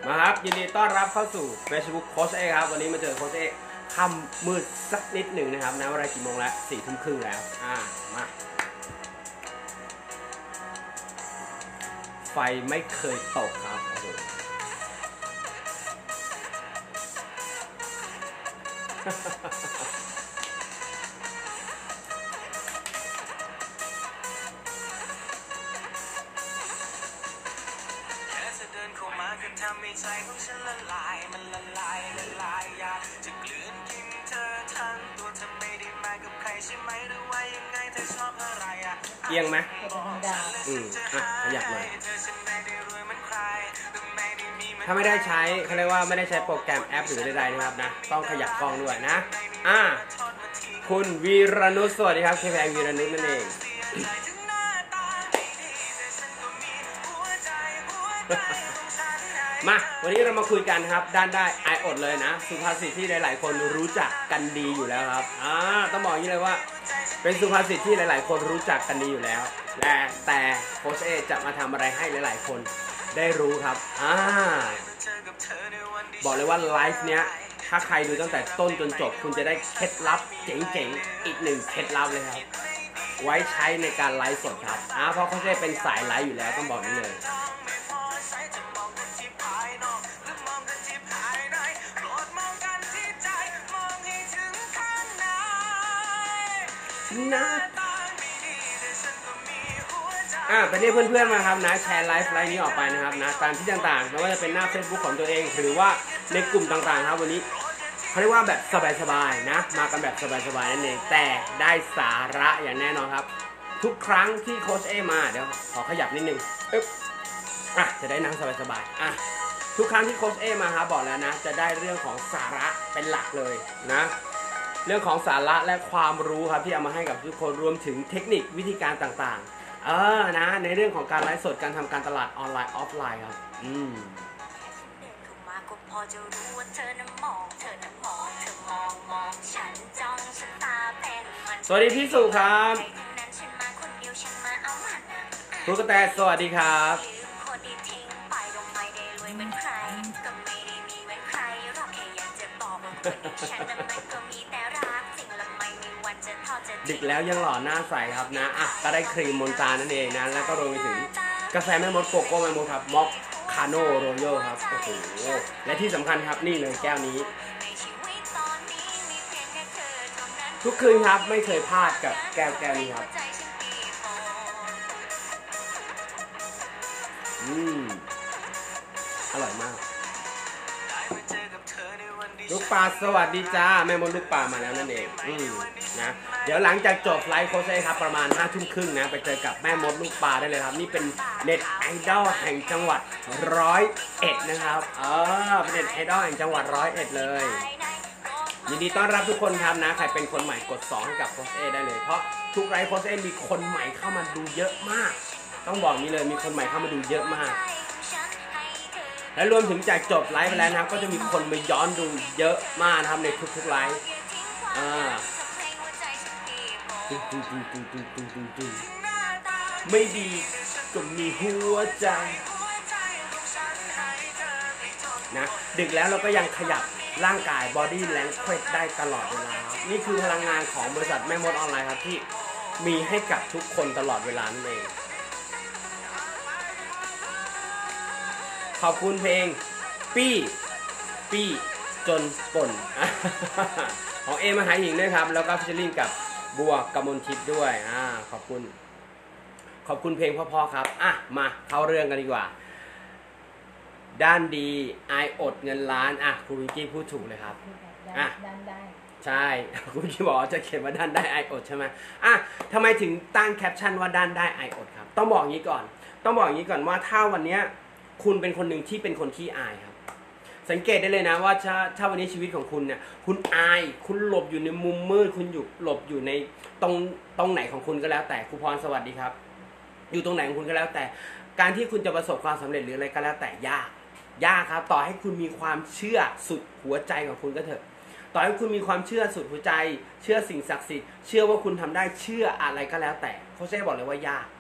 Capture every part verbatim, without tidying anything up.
มาครับยินดีต้อนรับเข้าสู่ Facebook โค้ชเอครับวันนี้มาเจอโค้ชเอค่ำมืดสักนิดหนึ่งนะครับนะเวลากี่โมงแล้วสี่ทุ่มครึ่งแล้วอ่ามาไฟไม่เคยตกครับโอ้โหทำให้ใจของฉันละลายมันละลายละลายอยากจะกลืนกินเธอทั้งตัวเธอไม่ได้มากับใครใช่ไหมหรือว่ายังไงเธอชอบอะไรอ่ะเอียงไหมอืมอ่ะขยับหน่อยถ้าไม่ได้ใช้เขาเรียกว่าไม่ได้ใช้โปรแกรมแอปหรือใดๆนะครับนะต้องขยับกล้องด้วยนะอ่าคุณวีรนุชสวัสดีครับเคแพงวีรนุชนั่นเองมาวันนี้เรามาคุยกันครับด้านได้ไออดเลยนะสุภาษิตที่หลายๆคนรู้จักกันดีอยู่แล้วครับอ่าต้องบอกอย่างนี้เลยว่าเป็นสุภาษิตที่หลายๆคนรู้จักกันดีอยู่แล้วแต่แต่โค้ชเอจะมาทำอะไรให้หลายๆคนได้รู้ครับอ่าบอกเลยว่าไลฟ์เนี้ยถ้าใครดูตั้งแต่ต้นจนจบคุณจะได้เคล็ดลับเจ๋งๆอีกหนึ่งเคล็ดลับเลยครับไว้ใช้ในการไลฟ์สดครับอ่าเพราะโค้ชเอเป็นสายไลฟ์อยู่แล้วต้องบอกนี้เลยนะอ่าไปเรียกเพื่อนๆมาครับนะแชร์ไลฟ์ไลฟ์นี้ออกไปนะครับนะตามที่ต่างๆไม่ว่าจะเป็นหน้า Facebook ของตัวเองหรือว่าในกลุ่มต่างๆครับวันนี้เขาเรียกว่าแบบสบายๆนะมากันแบบสบายๆนั่นเองแต่ได้สาระอย่างแน่นอนครับทุกครั้งที่โค้ชเอมาเดี๋ยวขอขยับนิดนึงอึ๊บอ่ะจะได้นั่งสบายๆอ่ะทุกครั้งที่โค้ชเอมาครับบอกแล้วนะจะได้เรื่องของสาระเป็นหลักเลยนะเรื่องของสาระและความรู้ครับที่เอามาให้กับทุกคนรวมถึงเทคนิควิธีการต่างๆเออนะในเรื่องของการไลฟ์สดการทำการตลาดออนไลน์ออฟไลน์ครับอืมสวัสดีพี่สุครับครูกระแตสวัสดีครับดึกแล้วยังหล่อหน้าใสครับนะอ่ะก็ได้ครีมมนตานั่นเองนะแล้วก็รวมไปถึงกาแฟแม่มดโกโก้แม่มดครับม็อกคาโนโรโยครับโอ้โหและที่สำคัญครับนี่เลยแก้วนี้ทุกคืนครับไม่เคยพลาดกับแก้วแก้วนี้ครับอืมอร่อยมากลูกปลาสวัสดีจ้าแม่มดลูกปลามาแล้วนั่นเองอืมนะเดี๋ยวหลังจากจบไลฟ์โค้ชเอครับประมาณห้าทุ่มครึ่งนะไปเจอกับแม่มดลูกปลาได้เลยครับนี่เป็นเน็ตไอดอลแห่งจังหวัดร้อยเอ็ดนะครับเออเป็นเน็ตไอดอลแห่งจังหวัดร้อยเอ็ดเลยยินดีต้อนรับทุกคนครับนะใครเป็นคนใหม่กดสองให้กับโค้ชเอได้เลยเพราะทุกไลฟ์โค้ชเอมีคนใหม่เข้ามาดูเยอะมากต้องบอกนี้เลยมีคนใหม่เข้ามาดูเยอะมากและรวมถึงจากจบไลฟ์ไปแล้วนะครับก็จะมีคนมาย้อนดูเยอะมากนะครับในทุกๆไลฟ์อ่าไม่ดีก็มีหัวใจนะดึกแล้วเราก็ยังขยับร่างกายบอดี้แลงเควสได้ตลอดเวลาครับนี่คือพลังงานของบริษัทแม่มดออนไลน์ครับที่มีให้กับทุกคนตลอดเวลานั่นเองขอบคุณเพลงปี้ปี้จนป่นของเอมหาหิงด้วยครับแล้วก็ฟิชเชอร์ลิงกับบัวกมลทิพย์ด้วยอ่าขอบคุณขอบคุณเพลงพ่อๆครับอ่ะมาเข้าเรื่องกันดีกว่าด้านดีไออดเงินล้านอ่ะคุณวิกกี้พูดถูกเลยครับอ่ะด้านได้ใช่คุณวิกกี้บอกจะเขียนว่าด้านได้ไออดใช่ไหมอ่ะทำไมถึงตั้งแคปชั่นว่าด้านได้ไออดครับต้องบอกอย่างนี้ก่อนต้องบอกอย่างนี้ก่อนว่าถ้าวันนี้คุณเป็นคนหนึ่งที่เป็นคนขี้อายครับสังเกตได้เลยนะว่าถ้าถ้าวันนี้ชีวิตของคุณเนี่ยคุณอายคุณหลบอยู่ในมุมมืดคุณอยู่หลบอยู่ในตรงตรงไหนของคุณก็แล้วแต่ครูพรสวัสดีครับอยู่ตรงไหนของคุณก็แล้วแต่การที่คุณจะประสบความสำเร็จหรืออะไรก็แล้วแต่ยากยากครับต่อให้คุณมีความเชื่อสุดหัวใจของคุณก็เถอะต่อให้คุณมีความเชื่อสุดหัวใจเชื่อสิ่งศักดิ์สิทธิ์เชื่อว่าคุณทำได้เชื่ออะไรก็แล้วแต่เขาจะบอกเลยว่ายาก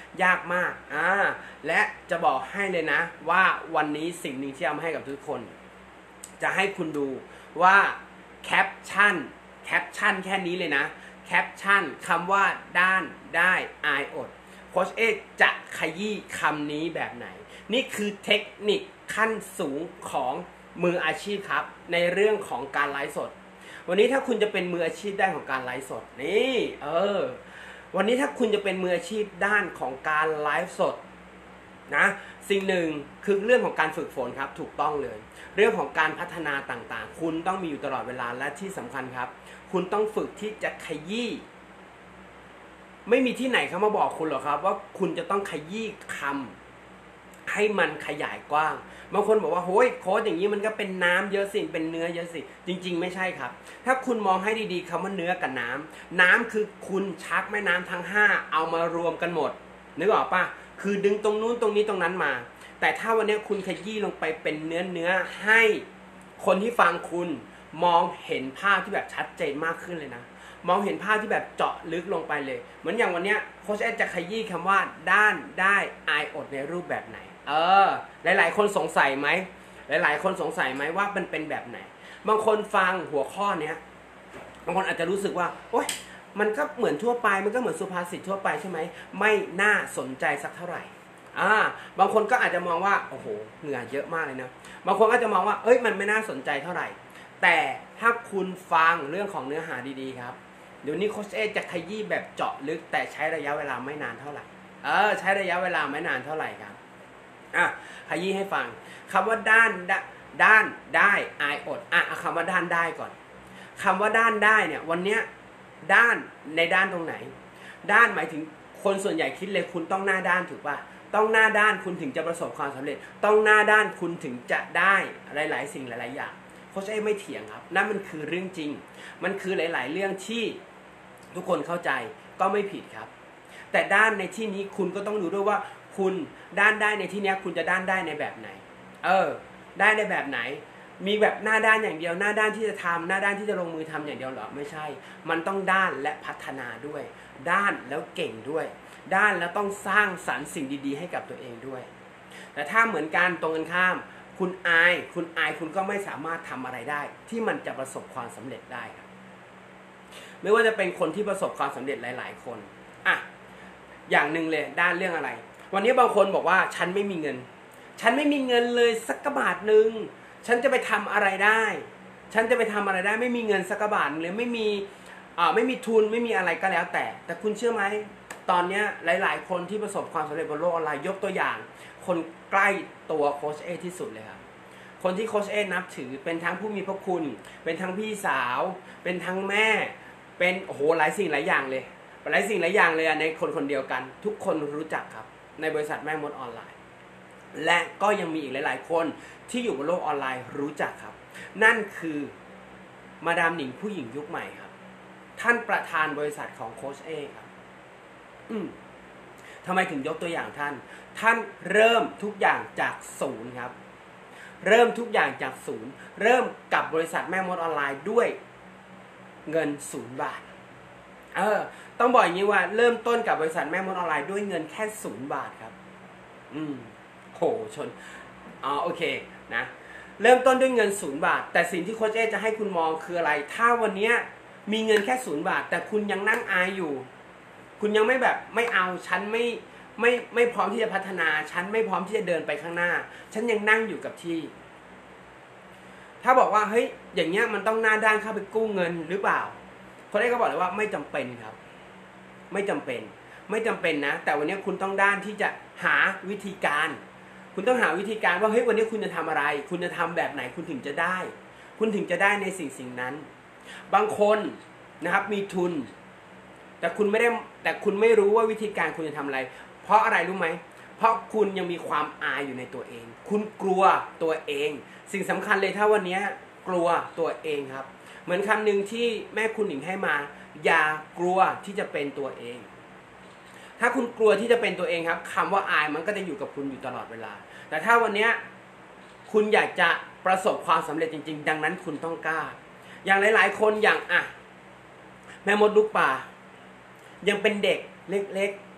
ยากมากอ่าและจะบอกให้เลยนะว่าวันนี้สิ่งหนึ่งที่เอามาให้กับทุกคนจะให้คุณดูว่าแคปชั่นแคปชั่นแค่นี้เลยนะแคปชั่นคำว่าด้านได้อายอดโค้ชเอกจะขยี้คำนี้แบบไหนนี่คือเทคนิคขั้นสูงของมืออาชีพครับในเรื่องของการไลฟ์สดวันนี้ถ้าคุณจะเป็นมืออาชีพด้านของการไลฟ์สดนี่เออวันนี้ถ้าคุณจะเป็นมืออาชีพด้านของการไลฟ์สดนะสิ่งหนึ่งคือเรื่องของการฝึกฝนครับถูกต้องเลยเรื่องของการพัฒนาต่างๆคุณต้องมีอยู่ตลอดเวลาและที่สำคัญครับคุณต้องฝึกที่จะขยี้ไม่มีที่ไหนเขามาบอกคุณหรอกครับว่าคุณจะต้องขยี้คำให้มันขยายกว้างบางคนบอกว่าโอ้ยโค้ชอย่างนี้มันก็เป็นน้ำเยอะสิเป็นเนื้อเยอะสิจริงๆไม่ใช่ครับถ้าคุณมองให้ดีๆคำว่าเนื้อกับน้ำน้ำคือคุณชักแม่น้ำทั้งห้าเอามารวมกันหมดนึกออกปะคือดึงตรงนู้นตรงนี้ตรงนั้นมาแต่ถ้าวันนี้คุณขยี้ลงไปเป็นเนื้อเนื้อให้คนที่ฟังคุณมองเห็นภาพที่แบบชัดเจนมากขึ้นเลยนะมองเห็นภาพที่แบบเจาะลึกลงไปเลยเหมือนอย่างวันนี้โค้ชเอ็ดจะขยี้คำว่าด้านได้อายอดในรูปแบบไหนเออหลายๆคนสงสัยไหมหลายๆคนสงสัยไหมว่ามันเป็นแบบไหนบางคนฟังหัวข้อเนี้ยบางคนอาจจะรู้สึกว่าโอ๊ยมันก็เหมือนทั่วไปมันก็เหมือนสุภาษิตทั่วไปใช่ไหมไม่น่าสนใจสักเท่าไหร่อ่าบางคนก็อาจจะมองว่าโอ้โหเหงื่อเยอะมากเลยนะบางคนก็จะมองว่าเอ้ยมันไม่น่าสนใจเท่าไหร่แต่ถ้าคุณฟังเรื่องของเนื้อหาดีๆครับเดี๋ยวนี้โค้ชเอจะขยี้แบบเจาะลึกแต่ใช้ระยะเวลาไม่นานเท่าไหร่เออใช้ระยะเวลาไม่นานเท่าไหร่ครับอ่ะขยี้ให้ฟังคำว่าด้านด้านได้อายอดอ่ะคำว่าด้านได้ก่อนคำว่าด้านได้เนี่ยวันเนี้ยด้านในด้านตรงไหนด้านหมายถึงคนส่วนใหญ่คิดเลยคุณต้องหน้าด้านถูกป่ะต้องหน้าด้านคุณถึงจะประสบความสำเร็จต้องหน้าด้านคุณถึงจะได้หลายๆสิ่งหลายๆอย่างโค้ชเอ้ไม่เถียงครับนั่นมันคือเรื่องจริงมันคือหลายๆเรื่องที่ทุกคนเข้าใจก็ไม่ผิดครับแต่ด้านในที่นี้คุณก็ต้องรู้ด้วยว่าคุณด้านได้ในที่นี้คุณจะด้านได้ในแบบไหนเออได้ในแบบไหนมีแบบหน้าด้านอย่างเดียวหน้าด้านที่จะทำหน้าด้านที่จะลงมือทำอย่างเดียวหรอไม่ใช่มันต้องด้านและพัฒนาด้วยด้านแล้วเก่งด้วยด้านแล้วต้องสร้างสรรค์สิ่งดีๆให้กับตัวเองด้วยแต่ถ้าเหมือนกันตรงกันข้ามคุณอายคุณอายคุณก็ไม่สามารถทำอะไรได้ที่มันจะประสบความสำเร็จได้ครับไม่ว่าจะเป็นคนที่ประสบความสำเร็จหลายๆคนอ่ะอย่างหนึ่งเลยด้านเรื่องอะไรวันนี้บางคนบอกว่าฉันไม่มีเงินฉันไม่มีเงินเลยสักกระบาทหนึ่งฉันจะไปทำอะไรได้ฉันจะไปทำอะไรได้ไม่มีเงินสักกระบาทเลยไม่มีอ่าไม่มีทุนไม่มีอะไรก็แล้วแต่แต่คุณเชื่อไหมตอนนี้หลายๆคนที่ประสบความสำเร็จบนโลกออนไลน์ยกตัวอย่างคนใกล้ตัวโค้ชเอที่สุดเลยครับคนที่โค้ชเอนับถือเป็นทั้งผู้มีพระคุณเป็นทั้งพี่สาวเป็นทั้งแม่เป็นโอ้โหหลายสิ่งหลายอย่างเลยหลายสิ่งหลายอย่างเลยในคนคนเดียวกันทุกคนรู้จักครับในบริษัทแม่มดออนไลน์และก็ยังมีอีกหลายๆคนที่อยู่บนโลกออนไลน์รู้จักครับนั่นคือมาดามหนิงผู้หญิงยุคใหม่ครับท่านประธานบริษัทของโค้ชเอครับอืมทำไมถึงยกตัวอย่างท่านท่านเริ่มทุกอย่างจากศูนย์ครับเริ่มทุกอย่างจากศูนย์เริ่มกับบริษัทแม่มดออนไลน์ด้วยเงินศูนย์บาทเออต้องบอกอย่างนี้ว่าเริ่มต้นกับบริษัทแม่มดออนไลน์ด้วยเงินแค่ศูนย์บาทครับอืมโหชนอ๋อโอเคนะเริ่มต้นด้วยเงินศูนย์บาทแต่สิ่งที่โค้ชเอจะให้คุณมองคืออะไรถ้าวันนี้มีเงินแค่ศูนย์บาทแต่คุณยังนั่งอายอยู่คุณยังไม่แบบไม่เอาฉันไม่ไม่ไม่พร้อมที่จะพัฒนาฉันไม่พร้อมที่จะเดินไปข้างหน้าฉันยังนั่งอยู่กับที่ถ้าบอกว่าเฮ้ยอย่างเงี้ยมันต้องหน้าด้านเข้าไปกู้เงินหรือเปล่าโค้ชเอก็บอกเลยว่าไม่จำเป็นครับไม่จำเป็นไม่จำเป็นนะแต่วันนี้คุณต้องด้านที่จะหาวิธีการคุณต้องหาวิธีการว่าเฮ้ยวันนี้คุณจะทำอะไรคุณจะทำแบบไหนคุณถึงจะได้คุณถึงจะได้ในสิ่งสิ่งนั้นบางคนนะครับมีทุนแต่คุณไม่ได้แต่คุณไม่รู้ว่าวิธีการคุณจะทำอะไรเพราะอะไรรู้ไหมเพราะคุณยังมีความอายอยู่ในตัวเองคุณกลัวตัวเองสิ่งสำคัญเลยถ้าวันนี้กลัวตัวเองครับเหมือนคำหนึ่งที่แม่คุณหนิงให้มาอย่ากลัวที่จะเป็นตัวเองถ้าคุณกลัวที่จะเป็นตัวเองครับคำว่าอายมันก็จะอยู่กับคุณอยู่ตลอดเวลาแต่ถ้าวันนี้คุณอยากจะประสบความสำเร็จจริงๆดังนั้นคุณต้องกล้าอย่างหลายๆคนอย่างอ่ะแม่มดลูกป่ายังเป็นเด็กเล็กๆ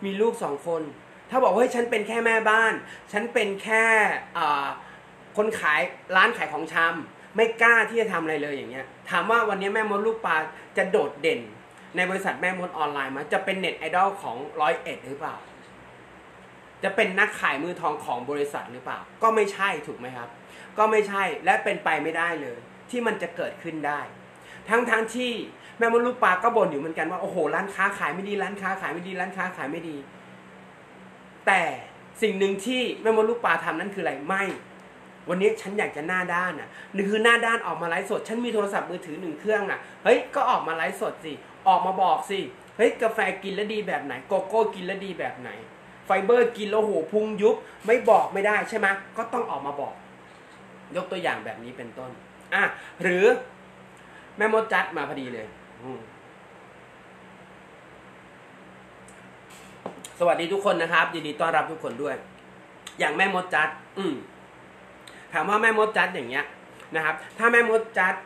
มีลูกสองคน ถ้าบอกว่าเฮ้ยฉันเป็นแค่แม่บ้านฉันเป็นแค่คนขายร้านขายของชำไม่กล้าที่จะทำอะไรเลยอย่างเงี้ยถามว่าวันนี้แม่มดลูกปลาจะโดดเด่นในบริษัทแม่มดออนไลน์มั้ยจะเป็นเน็ตไอดอลของร้อยเอ็ดหรือเปล่าจะเป็นนักขายมือทองของบริษัทหรือเปล่าก็ไม่ใช่ถูกไหมครับก็ไม่ใช่และเป็นไปไม่ได้เลยที่มันจะเกิดขึ้นได้ทั้งทั้งที่แม่มดลูกปลาก็บ่นอยู่เหมือนกันว่าโอ้โหร้านค้าขายไม่ดีร้านค้าขายไม่ดีร้านค้าขายไม่ดีแต่สิ่งหนึ่งที่แม่มดลูกปลาทำนั่นคืออะไรไม่วันนี้ฉันอยากจะหน้าด้านอ่ะนี่คือหน้าด้านออกมาไลฟ์สดฉันมีโทรศัพท์มือถือหนึ่งเครื่องอ่ะเฮ้ยก็ออกมาไลฟ์สดสิออกมาบอกสิเฮ้ยกาแฟกินแล้วดีแบบไหนโกโก้กินแล้วดีแบบไหนไฟเบอร์กินแล้วโหพุงยุบไม่บอกไม่ได้ใช่ไหมก็ต้องออกมาบอกยกตัวอย่างแบบนี้เป็นต้นอ่ะหรือแม่มดจัดมาพอดีเลยสวัสดีทุกคนนะครับยินดีต้อนรับทุกคนด้วยอย่างแม่มดจัดอืมถามว่าแม่มดจัดอย่างเงี้ยนะครับถ้าแม่มดจัด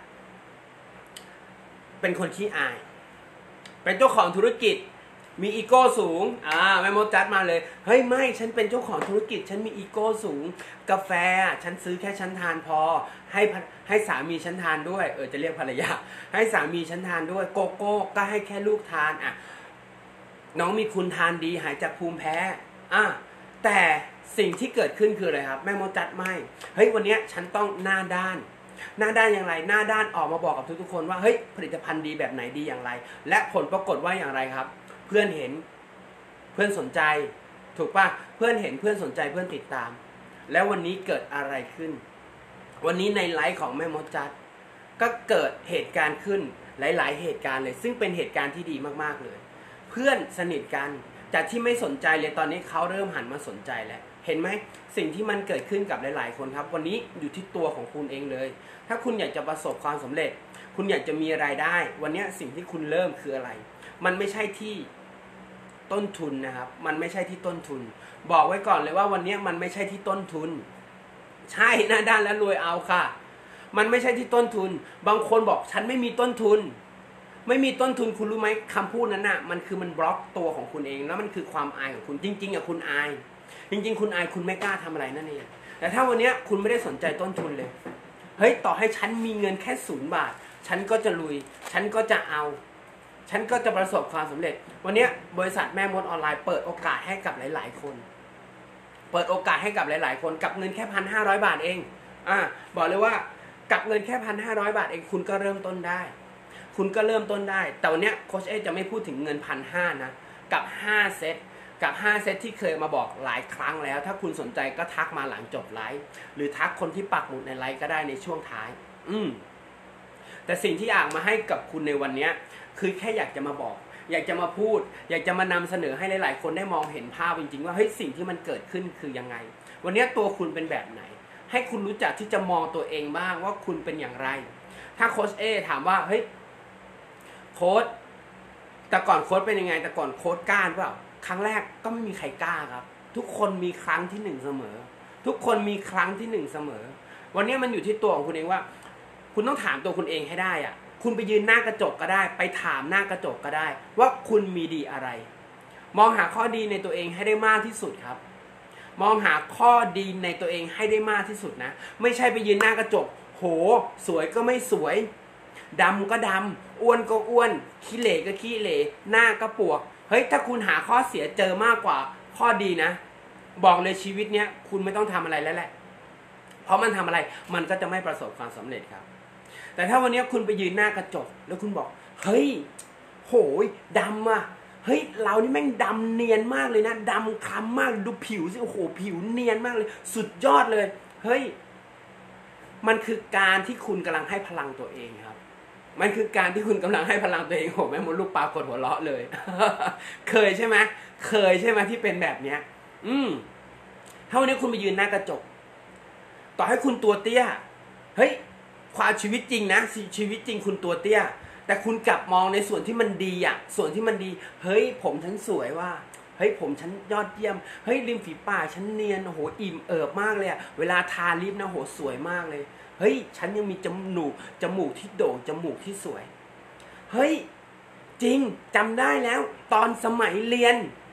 เป็นคนขี้อายเป็นเจ้าของธุรกิจมีอีโก้สูงอ่าแม่มดจัดมาเลยเฮ้ยไม่ฉันเป็นเจ้าของธุรกิจฉันมีอีโก้สูงกาแฟฉันซื้อแค่ฉันทานพอให้ให้สามีฉันทานด้วยเออจะเรียกภรรยาให้สามีฉันทานด้วยโกโก้ก็ให้แค่ลูกทานอ่ะน้องมีคุณทานดีหายจากภูมิแพ้อ่ะแต่สิ่งที่เกิดขึ้นคืออะไรครับแม่มดจัดไม่เฮ้ยวันนี้ฉันต้องหน้าด้านหน้าด้านอย่างไรหน้าด้านออกมาบอกกับทุกๆคนว่าเฮ้ยผลิตภัณฑ์ดีแบบไหนดีอย่างไรและผลปรากฏว่าอย่างไรครับเพื่อนเห็นเพื่อนสนใจถูกป่ะเพื่อนเห็นเพื่อนสนใจเพื่อนติดตามแล้ววันนี้เกิดอะไรขึ้นวันนี้ในไลฟ์ของแม่มดจัดก็เกิดเหตุการณ์ขึ้นหลายๆเหตุการณ์เลยซึ่งเป็นเหตุการณ์ที่ดีมากๆเลยเพื่อนสนิทกันจากที่ไม่สนใจเลยตอนนี้เขาเริ่มหันมาสนใจแล้วเห็นไหมสิ่งที่มันเกิดขึ้นกับหลายๆคนครับวันนี้อยู่ที่ตัวของคุณเองเลยถ้าคุณอยากจะประสบความสำเร็จคุณอยากจะมีรายได้วันนี้สิ่งที่คุณเริ่มคืออะไรมันไม่ใช่ที่ต้นทุนนะครับมันไม่ใช่ที่ต้นทุนบอกไว้ก่อนเลยว่าวันนี้มันไม่ใช่ที่ต้นทุนใช่หน้าด้านและรวยเอาค่ะมันไม่ใช่ที่ต้นทุนบางคนบอกฉันไม่มีต้นทุนไม่มีต้นทุนคุณรู้ไหมคำพูดนั้นน่ะมันคือมันบล็อกตัวของคุณเองแล้วมันคือความอายของคุณจริงๆอ่ะคุณอายจริงๆคุณอายคุณไม่กล้าทำอะไรนั่นเองแต่ถ้าวันนี้คุณไม่ได้สนใจต้นทุนเลยเฮ้ยต่อให้ฉันมีเงินแค่ศูนย์บาทฉันก็จะลุยฉันก็จะเอาฉันก็จะประสบความสำเร็จวันนี้บริษัทแม่มดออนไลน์เปิดโอกาสให้กับหลายๆคนเปิดโอกาสให้กับหลายๆคนกับเงินแค่ หนึ่งพันห้าร้อย บาทเองอ่าบอกเลยว่ากับเงินแค่ หนึ่งพันห้าร้อย บาทเองคุณก็เริ่มต้นได้คุณก็เริ่มต้นได้แต่วันนี้โค้ชเอจะไม่พูดถึงเงิน หนึ่งพันห้าร้อย นะกับห้าเซตกับห้าเซตที่เคยมาบอกหลายครั้งแล้วถ้าคุณสนใจก็ทักมาหลังจบไลฟ์หรือทักคนที่ปักหมุดในไลฟ์ก็ได้ในช่วงท้ายอืมแต่สิ่งที่อยากมาให้กับคุณในวันนี้คือแค่อยากจะมาบอกอยากจะมาพูดอยากจะมานำเสนอให้หลายๆคนได้มองเห็นภาพจริงๆว่าเฮ้ยสิ่งที่มันเกิดขึ้นคือยังไงวันนี้ตัวคุณเป็นแบบไหนให้คุณรู้จักที่จะมองตัวเองบ้างว่าคุณเป็นอย่างไรถ้าโค้ชเอถามว่าเฮ้ยโค้ชแต่ก่อนโค้ชเป็นยังไงแต่ก่อนโค้ชกล้าหรือเปล่าครั้งแรกก็ไม่มีใครกล้าครับทุกคนมีครั้งที่หนึ่งเสมอทุกคนมีครั้งที่หนึ่งเสมอวันนี้มันอยู่ที่ตัวของคุณเองว่าคุณต้องถามตัวคุณเองให้ได้อะคุณไปยืนหน้ากระจกก็ได้ไปถามหน้ากระจกก็ได้ว่าคุณมีดีอะไรมองหาข้อดีในตัวเองให้ได้มากที่สุดครับมองหาข้อดีในตัวเองให้ได้มากที่สุดนะไม่ใช่ไปยืนหน้ากระจกโหสวยก็ไม่สวยดำก็ดำอ้วนก็อ้วนขี้เหร่ก็ขี้เหร่หน้าก็ปวกเฮ้ยถ้าคุณหาข้อเสียเจอมากกว่าข้อดีนะบอกเลยชีวิตเนี้ยคุณไม่ต้องทำอะไรแล้วแหละเพราะมันทำอะไรมันก็จะไม่ประสบความสำเร็จครับแต่ถ้าวันนี้คุณไปยืนหน้ากระจกแล้วคุณบอกเฮ้ยโหยดำอ่ะเฮ้ยเรานี่แม่งดำเนียนมากเลยนะดำคล้ำมากดูผิวสิโอ้โหผิวเนียนมากเลยสุดยอดเลยเฮ้ยมันคือการที่คุณกำลังให้พลังตัวเองครับมันคือการที่คุณกำลังให้พลังตัวเองโหแม่มดลูกปลากดหัวเราะเลย เคยใช่ไหมเคยใช่ไหมที่เป็นแบบเนี้ยอืมถ้าวันนี้คุณไปยืนหน้ากระจกต่อให้คุณตัวเตี้ยเฮ้ยความชีวิตจริงนะชีวิตจริงคุณตัวเตี้ยแต่คุณกลับมองในส่วนที่มันดีอ่ะส่วนที่มันดีเฮ้ยผมฉันสวยว่าเฮ้ยผมฉันยอดเยี่ยมเฮ้ยริมฝีปากฉันเนียนโอ้โหอิ่มเอิบมากเลยอ่ะเวลาทาลิปนะโหสวยมากเลยเฮ้ยฉันยังมีจมูกจมูกที่โด่งจมูกที่สวยเฮ้ยจริงจำได้แล้วตอนสมัยเรียน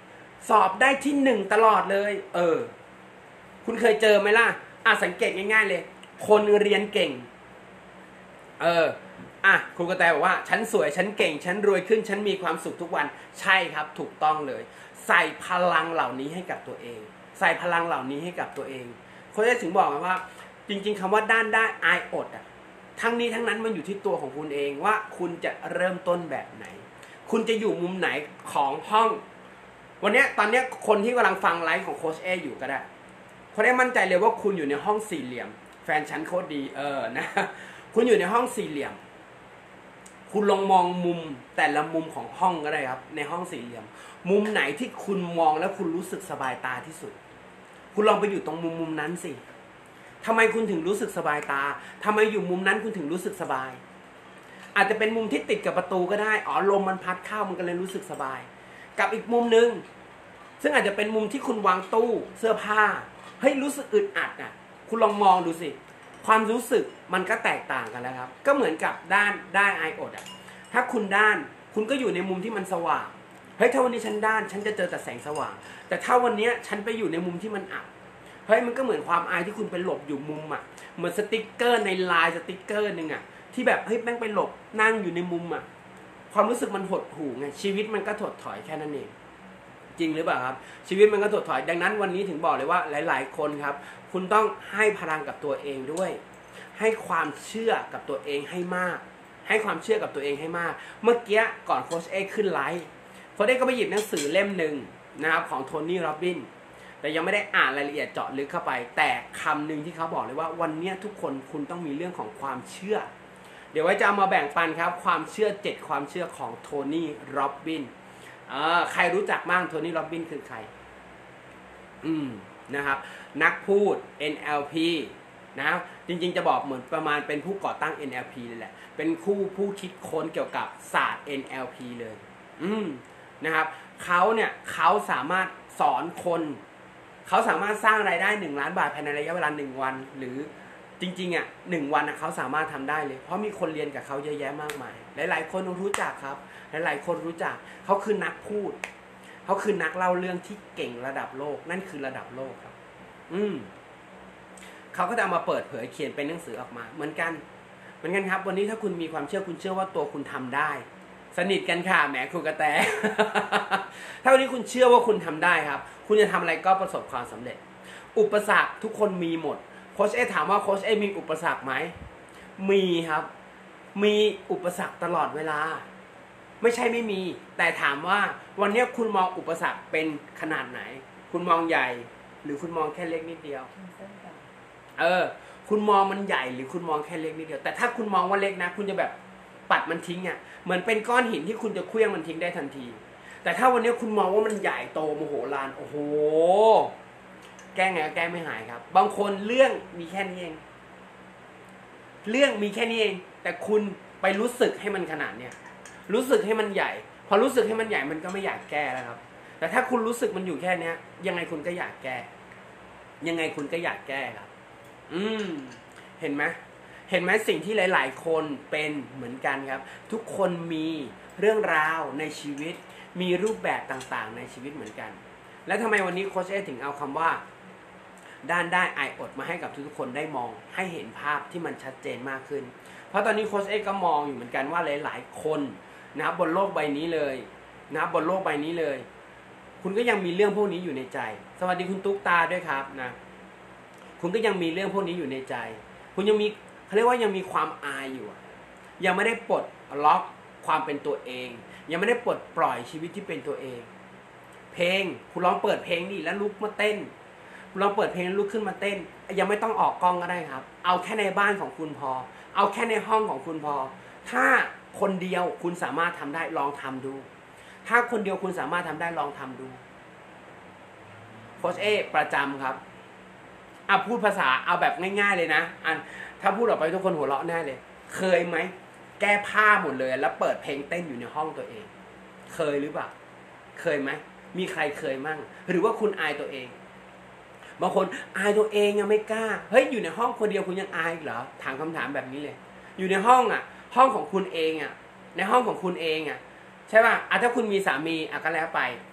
สอบได้ที่หนึ่งตลอดเลย เออคุณเคยเจอไหมล่ะอ่ะสังเกตง่ายๆเลยคนเรียนเก่งเอออ่ะครูกระแตบอกว่าฉันสวยฉันเก่งฉันรวยขึ้นฉันมีความสุขทุกวันใช่ครับถูกต้องเลยใส่พลังเหล่านี้ให้กับตัวเองใส่พลังเหล่านี้ให้กับตัวเองเขาจะถึงบอกว่าจริงๆคำว่าด้านได้อายอดอ่ะทั้งนี้ทั้งนั้นมันอยู่ที่ตัวของคุณเองว่าคุณจะเริ่มต้นแบบไหนคุณจะอยู่มุมไหนของห้องวันนี้ตอนนี้คนที่กำลังฟังไลฟ์ของโค้ชเออยู่ก็ได้เขาได้มั่นใจเลยว่าคุณอยู่ในห้องสี่เหลี่ยมแฟนฉันโคตรดีเออนะคุณอยู่ในห้องสี่เหลี่ยมคุณลองมองมุมแต่ละมุมของห้องก็ได้ครับในห้องสี่เหลี่ยมมุมไหนที่คุณมองแล้วคุณรู้สึกสบายตาที่สุดคุณลองไปอยู่ตรงมุมมุมนั้นสิทำไมคุณถึงรู้สึกสบายตาทำไมอยู่มุมนั้นคุณถึงรู้สึกสบายอาจจะเป็นมุมที่ติดกับประตูก็ได้อ๋อลมมันพัดเข้ามันก็เลยรู้สึกสบายกับอีกมุมนึงซึ่งอาจจะเป็นมุมที่คุณวางตู้เสื้อผ้าเฮ้ยรู้สึกอึดอัดอ่ะคุณลองมองดูสิความรู้สึกมันก็แตกต่างกันแล้วครับก็เหมือนกับด้านด้านไออดอ่ะถ้าคุณด้านคุณก็อยู่ในมุมที่มันสว่างเฮ้ยถ้าวันนี้ฉันด้านฉันจะเจอแต่แสงสว่างแต่ถ้าวันนี้ฉันไปอยู่ในมุมที่มันอับเฮ้ยมันก็เหมือนความอายที่คุณไปหลบอยู่มุมอ่ะเหมือนสติ๊กเกอร์ในไลน์สติ๊กเกอร์นึงอ่ะที่แบบเฮ้ยแม่งไปหลบนั่งอยู่ในมุมอ่ะความรู้สึกมันหดหู่ไงชีวิตมันก็ถดถอยแค่นั้นเองจริงหรือเปล่าครับชีวิตมันก็ถดถอยดังนั้นวันนี้ถึงบอกเลยว่าหลายๆคนครับคุณต้องให้พลังกับตัวเองด้วยให้ความเชื่อกับตัวเองให้มากให้ความเชื่อกับตัวเองให้มากเมื่อกี้ก่อนโค้ชเอขึ้นไลฟ์โค้ชเอก็ไปหยิบหนังสือเล่มหนึ่งนะครับของโทนี่โรบินแต่ยังไม่ได้อ่านรายละเอียดเจาะลึกเข้าไปแต่คำหนึ่งที่เขาบอกเลยว่าวันนี้ทุกคนคุณต้องมีเรื่องของความเชื่อเดี๋ยวไว้จะเอามาแบ่งปันครับความเชื่อเจ็ดความเชื่อของโทนี่โรบินเออใครรู้จักบ้างโทนี่โรบินคือใครอืมนะครับนักพูด เอ็น แอล พี นะจริงๆจะบอกเหมือนประมาณเป็นผู้ก่อตั้ง เอ็น แอล พี เลยแหละเป็นคู่ผู้คิดค้นเกี่ยวกับศาสตร์ เอ็น แอล พี เลยอืมนะครับเขาเนี่ยเขาสามารถสอนคนเขาสามารถสร้างรายได้หนึ่งล้านบาทภายในระยะเวลาหนึ่งวันหรือจริงๆอ่ะหนึ่งวันเขาสามารถทำได้เลยเพราะมีคนเรียนกับเขาเยอะแยะมากมายหลายๆคนรู้จักครับหลายๆคนรู้จักเขาคือนักพูดเขาคือนักเล่าเรื่องที่เก่งระดับโลกนั่นคือระดับโลกครับอืมเขาก็จะเอามาเปิดเผยเขียนเป็นหนังสือออกมาเหมือนกันเหมือนกันครับวันนี้ถ้าคุณมีความเชื่อคุณเชื่อว่าตัวคุณทำได้สนิทกันค่ะแหมครูกระแต ถ้าวันนี้คุณเชื่อว่าคุณทำได้ครับคุณจะทำอะไรก็ประสบความสำเร็จอุปสรรคทุกคนมีหมดโค้ชเอถามว่าโค้ชเอมีอุปสรรคไหมมีครับมีอุปสรรคตลอดเวลาไม่ใช่ไม่มีแต่ถามว่าวันนี้คุณมองอุปสรรคเป็นขนาดไหนคุณมองใหญ่หรือคุณมองแค่เล็กนิดเดียวเออคุณมองมันใหญ่หรือคุณมองแค่เล็กนิดเดียวแต่ถ้าคุณมองว่าเล็กนะคุณจะแบบปัดมันทิ้งอ่ะเหมือนเป็นก้อนหินที่คุณจะเคลื่อนมันทิ้งได้ทันทีแต่ถ้าวันนี้คุณมองว่ามันใหญ่โตมโหฬารโอ้โหแก้ไงก็แก้ไม่หายครับบางคนเรื่องมีแค่นี้เองเรื่องมีแค่นี้เองแต่คุณไปรู้สึกให้มันขนาดเนี้ยรู้สึกให้มันใหญ่พอรู้สึกให้มันใหญ่มันก็ไม่อยากแก้แล้วครับแต่ถ้าคุณรู้สึกมันอยู่แค่เนี้ยยังไงคุณก็อยากแก้ยังไงคุณก็อยากแก้ครับอืมเห็นไหมเห็นไหมสิ่งที่หลายๆคนเป็นเหมือนกันครับทุกคนมีเรื่องราวในชีวิตมีรูปแบบต่างๆในชีวิตเหมือนกันแล้วทำไมวันนี้โค้ชเอถึงเอาคำว่าด้านได้ไออดมาให้กับทุกๆคนได้มองให้เห็นภาพที่มันชัดเจนมากขึ้นเพราะตอนนี้โค้ชเอก็มองอยู่เหมือนกันว่าหลายๆคนนะบนโลกใบนี้เลยนะบนโลกใบนี้เลยคุณก็ยังมีเรื่องพวกนี้อยู่ในใจสวัสดีคุณตุ๊กตาด้วยครับนะคุณก็ยังมีเรื่องพวกนี้อยู่ในใจคุณยังมีเขาเรียกว่ายังมีความอายอยู่ยังไม่ได้ปลดล็อกความเป็นตัวเองยังไม่ได้ปลดปล่อยชีวิตที่เป็นตัวเองเพลงคุณลองเปิดเพลงดิแล้วลุกมาเต้นคุณลองเปิดเพลงแล้วลุกขึ้นมาเต้นยังไม่ต้องออกกล้องก็ได้ครับเอาแค่ในบ้านของคุณพอเอาแค่ในห้องของคุณพอถ้าคนเดียวคุณสามารถทำได้ลองทำดูถ้าคนเดียวคุณสามารถทำได้ลองทำดูโค้ชเอประจำครับอ่ะพูดภาษาเอาแบบง่ายๆเลยนะอันถ้าพูดออกไปทุกคนหัวเราะแน่เลยเคยไหมแก้ผ้าหมดเลยแล้วเปิดเพลงเต้นอยู่ในห้องตัวเองเคยหรือเปล่าเคยไหมมีใครเคยมั่งหรือว่าคุณอายตัวเองบางคนอายตัวเองยังไม่กล้าเฮ้ยอยู่ในห้องคนเดียวคุณยังอายเหรอถามคำถามแบบนี้เลยอยู่ในห้องอ่ะห้องของคุณเองอ่ะในห้องของคุณเองอ่ะใช่ป่ะอ่ะถ้าคุณมีสามีอ่ะก็แล้วไป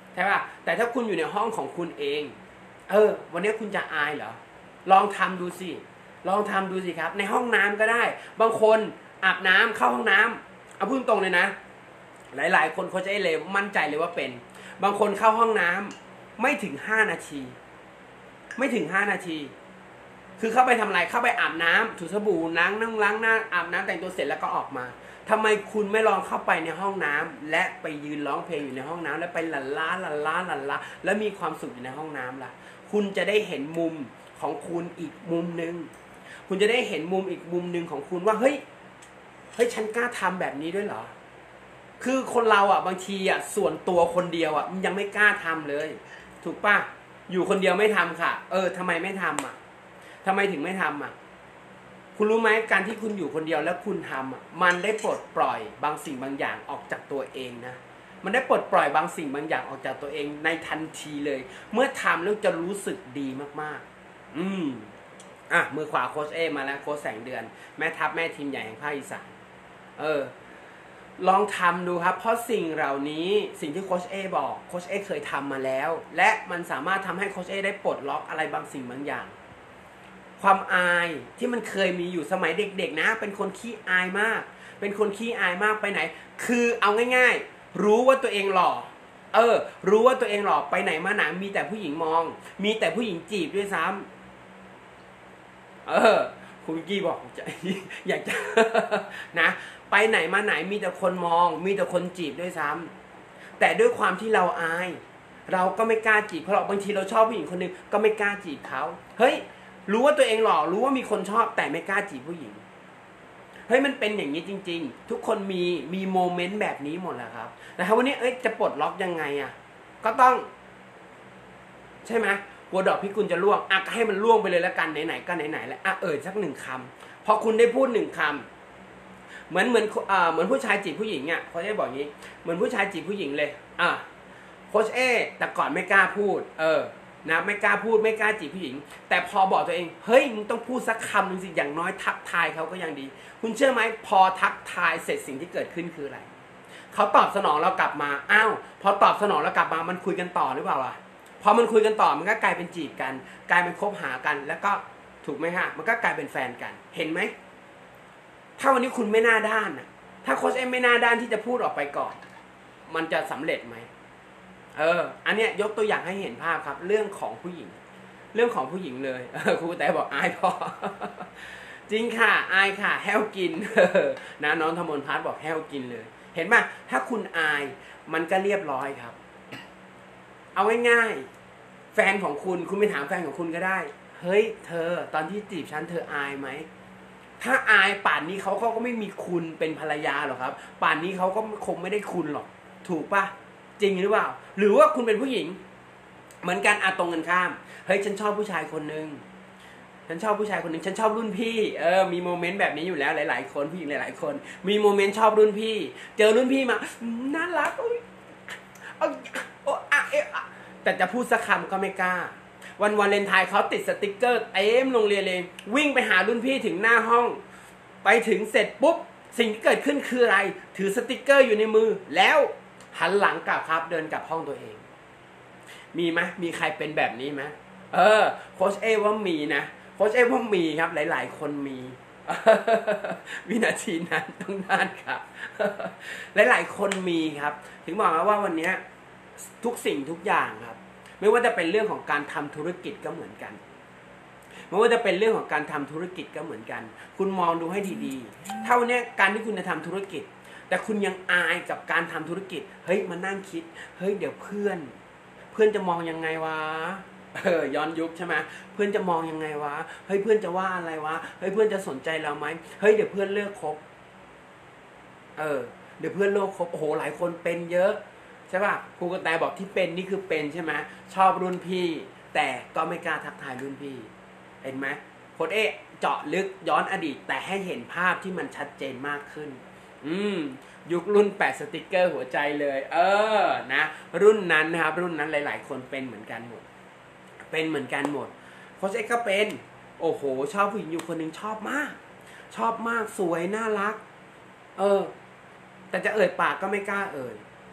ใช่ป่ะแต่ถ้าคุณอยู่ในห้องของคุณเองเออวันนี้คุณจะอายเหรอลองทำดูสิลองทำดูสิครับในห้องน้ำก็ได้บางคนอาบน้ำเข้าห้องน้ำเอาพูดตรงเลยนะหลายๆคนเขาจะเลยมั่นใจเลยว่าเป็นบางคนเข้าห้องน้ำไม่ถึงห้านาทีไม่ถึงห้านาทีคือเข้าไปทำอะไรเข้าไปอาบน้ำถูสบู่ล้างนั่งล้างหน้าอาบน้ำแต่งตัวเสร็จแล้วก็ออกมาทำไมคุณไม่ลองเข้าไปในห้องน้ำและไปยืนร้องเพลงอยู่ในห้องน้ำแล้วไปหลั่นล้าหลั่นล้าหลั่นล้าแล้วมีความสุขอยู่ในห้องน้ำล่ะคุณจะได้เห็นมุมของคุณอีกมุมนึงคุณจะได้เห็นมุมอีกมุมนึงของคุณว่าเฮ้ยเฮ้ยฉันกล้าทำแบบนี้ด้วยเหรอคือคนเราอ่ะบางทีอ่ะส่วนตัวคนเดียวอ่ะมันยังไม่กล้าทำเลยถูกป่ะอยู่คนเดียวไม่ทำค่ะเออทำไมไม่ทำอ่ะทำไมถึงไม่ทำอ่ะคุณรู้ไหมการที่คุณอยู่คนเดียวแล้วคุณทำอ่ะมันได้ปลดปล่อยบางสิ่งบางอย่างออกจากตัวเองนะมันได้ปลดปล่อยบางสิ่งบางอย่างออกจากตัวเองในทันทีเลยเมื่อทำแล้วจะรู้สึกดีมากๆอืมอ่ะมือขวาโค้ชเอมาแล้วโค้ชแสงเดือนแม่ทัพแม่ทีมใหญ่แห่งภาคอีสานเออลองทำดูครับเพราะสิ่งเหล่านี้สิ่งที่โค้ชเอบอกโค้ชเอเคยทำมาแล้วและมันสามารถทำให้โค้ชเอได้ปลดล็อกอะไรบางสิ่งบางอย่างความอายที่มันเคยมีอยู่สมัยเด็กๆนะเป็นคนขี้อายมากเป็นคนขี้อายมากไปไหนคือเอาง่ายๆรู้ว่าตัวเองหล่อเออรู้ว่าตัวเองหล่อไปไหนมาไหนมีแต่ผู้หญิงมองมีแต่ผู้หญิงจีบด้วยซ้ำเออคุณกี้บอกจะอยากจะนะไปไหนมาไหนมีแต่คนมองมีแต่คนจีบด้วยซ้ำแต่ด้วยความที่เราอายเราก็ไม่กล้าจีบเพราะบางทีเราชอบผู้หญิงคนนึงก็ไม่กล้าจีบเขาเฮ้ยรู้ว่าตัวเองหล่อรู้ว่ามีคนชอบแต่ไม่กล้าจีบผู้หญิงเฮ้ยมันเป็นอย่างนี้จริงๆทุกคนมีมีโมเมนต์แบบนี้หมดแหละครับแต่ถ้าวันนี้เอ้ยจะปลดล็อกยังไงอ่ะก็ต้องใช่ไหมกลัวดอกพิกุลจะร่วงอ่ะก็ให้มันร่วงไปเลยแล้วกันไหนๆก็ไหนๆแล้วอ่ะเอ่ยสักหนึ่งคำพอคุณได้พูดหนึ่งคำเหมือนเหมือนอ่าเหมือนผู้ชายจีบผู้หญิงอ่ะเขาจะบอกอย่างนี้เหมือนผู้ชายจีบผู้หญิงเลยอ่ะโค้ชเอแต่ก่อนไม่กล้าพูดเออนะไม่กล้าพูดไม่กล้าจีบผู้หญิงแต่พอบอกตัวเองเฮ้ยมึงต้องพูดสักคำหนึ่งสิอย่างน้อยทักทายเขาก็ยังดีคุณเชื่อไหมพอทักทายเสร็จสิ่งที่เกิดขึ้นคืออะไรเขาตอบสนองเรากลับมาอ้าวพอตอบสนองเรากลับมามันคุยกันต่อหรือเปล่าล่ะพอมันคุยกันต่อมันก็กลายเป็นจีบกันกลายเป็นคบหากันแล้วก็ถูกไหมฮะมันก็กลายเป็นแฟนกันเห็นไหมถ้าวันนี้คุณไม่น่าด้านน่ะถ้าโค้ชเอ็มไม่น่าด้านที่จะพูดออกไปก่อนมันจะสำเร็จไหมเอออันเนี้ยยกตัวอย่างให้เห็นภาพครับเรื่องของผู้หญิงเรื่องของผู้หญิงเลยเออครูแต่บอกอายพอ จริงค่ะอายค่ะแห้วกิน นะน้องธมนพัฒน์บอกแห้วกินเลยเห็นไหมถ้าคุณอายมันก็เรียบร้อยครับเอาง่ายๆแฟนของคุณคุณไปถามแฟนของคุณก็ได้เฮ้ยเธอตอนที่จีบฉันเธออายไหมถ้าอายป่านนี้เขาเขาก็ไม่มีคุณเป็นภรรยาหรอกครับป่านนี้เขาก็คงไม่ได้คุณหรอกถูกปะจริงหรือเปล่าหรือว่าคุณเป็นผู้หญิงเหมือนกันอาตรงกันข้ามเฮ้ยฉันชอบผู้ชายคนนึงฉันชอบผู้ชายคนนึงฉันชอบรุ่นพี่เออมีโมเมนต์แบบนี้อยู่แล้วหลายๆคนผู้หญิงหลายๆคนมีโมเมนต์ชอบรุ่นพี่เจอรุ่นพี่มาน่ารักโอ้ยโอ้อะเอะแต่จะพูดสักคำก็ไม่กล้าวันวาเลนไทน์เขาติดสติกเกอร์เต็มโรงเรียนเลยวิ่งไปหารุ่นพี่ถึงหน้าห้องไปถึงเสร็จปุ๊บสิ่งที่เกิดขึ้นคืออะไรถือสติกเกอร์อยู่ในมือแล้วหันหลังกลับครับเดินกลับห้องตัวเองมีไหมมีใครเป็นแบบนี้ไหมเออโค้ชเอว่ามีนะโค้ชเอว่ามีครับหลายๆคนมี วินาทีนั้นต้องน่านครับ หลายๆคนมีครับถึงบอกว่าวันนี้ทุกสิ่งทุกอย่างครับไม่ว่าจะเป็นเรื่องของการทำธุรกิจก็เหมือนกันไม่ว่าจะเป็นเรื่องของการทำธุรกิจก็เหมือนกันคุณมองดูให้ดีๆถ้าวันนี้การที่คุณจะทำธุรกิจแต่คุณยังอายกับการทำธุรกิจเฮ้ยมานั่งคิดเฮ้ยเดี๋ยวเพื่อนเพื่อนจะมองยังไงวะเออย้อนยุคใช่ไหมเพื่อนจะมองยังไงวะเฮ้ยเพื่อนจะว่าอะไรวะเฮ้ยเพื่อนจะสนใจเราไหมเฮ้ยเดี๋ยวเพื่อนเลิกคบเออเดี๋ยวเพื่อนเลิกคบโอ้โหหลายคนเป็นเยอะใช่ป่ะครูกระแตบอกที่เป็นนี่คือเป็นใช่ไหมชอบรุ่นพี่แต่ก็ไม่กล้าทักทายรุ่นพี่เห็นไหมโค้ชเอ๊เจาะลึกย้อนอดีตแต่ให้เห็นภาพที่มันชัดเจนมากขึ้นอืมยุครุ่นแปะสติกเกอร์หัวใจเลยเออนะรุ่นนั้นนะครับรุ่นนั้นหลายๆคนเป็นเหมือนกันหมดเป็นเหมือนกันหมดโค้ชเอ๊ก็เป็นโอ้โหชอบผู้หญิงอยู่คนหนึ่งชอบมากชอบมากสวยน่ารักเออแต่จะเอ่ยปากก็ไม่กล้าเอ่ย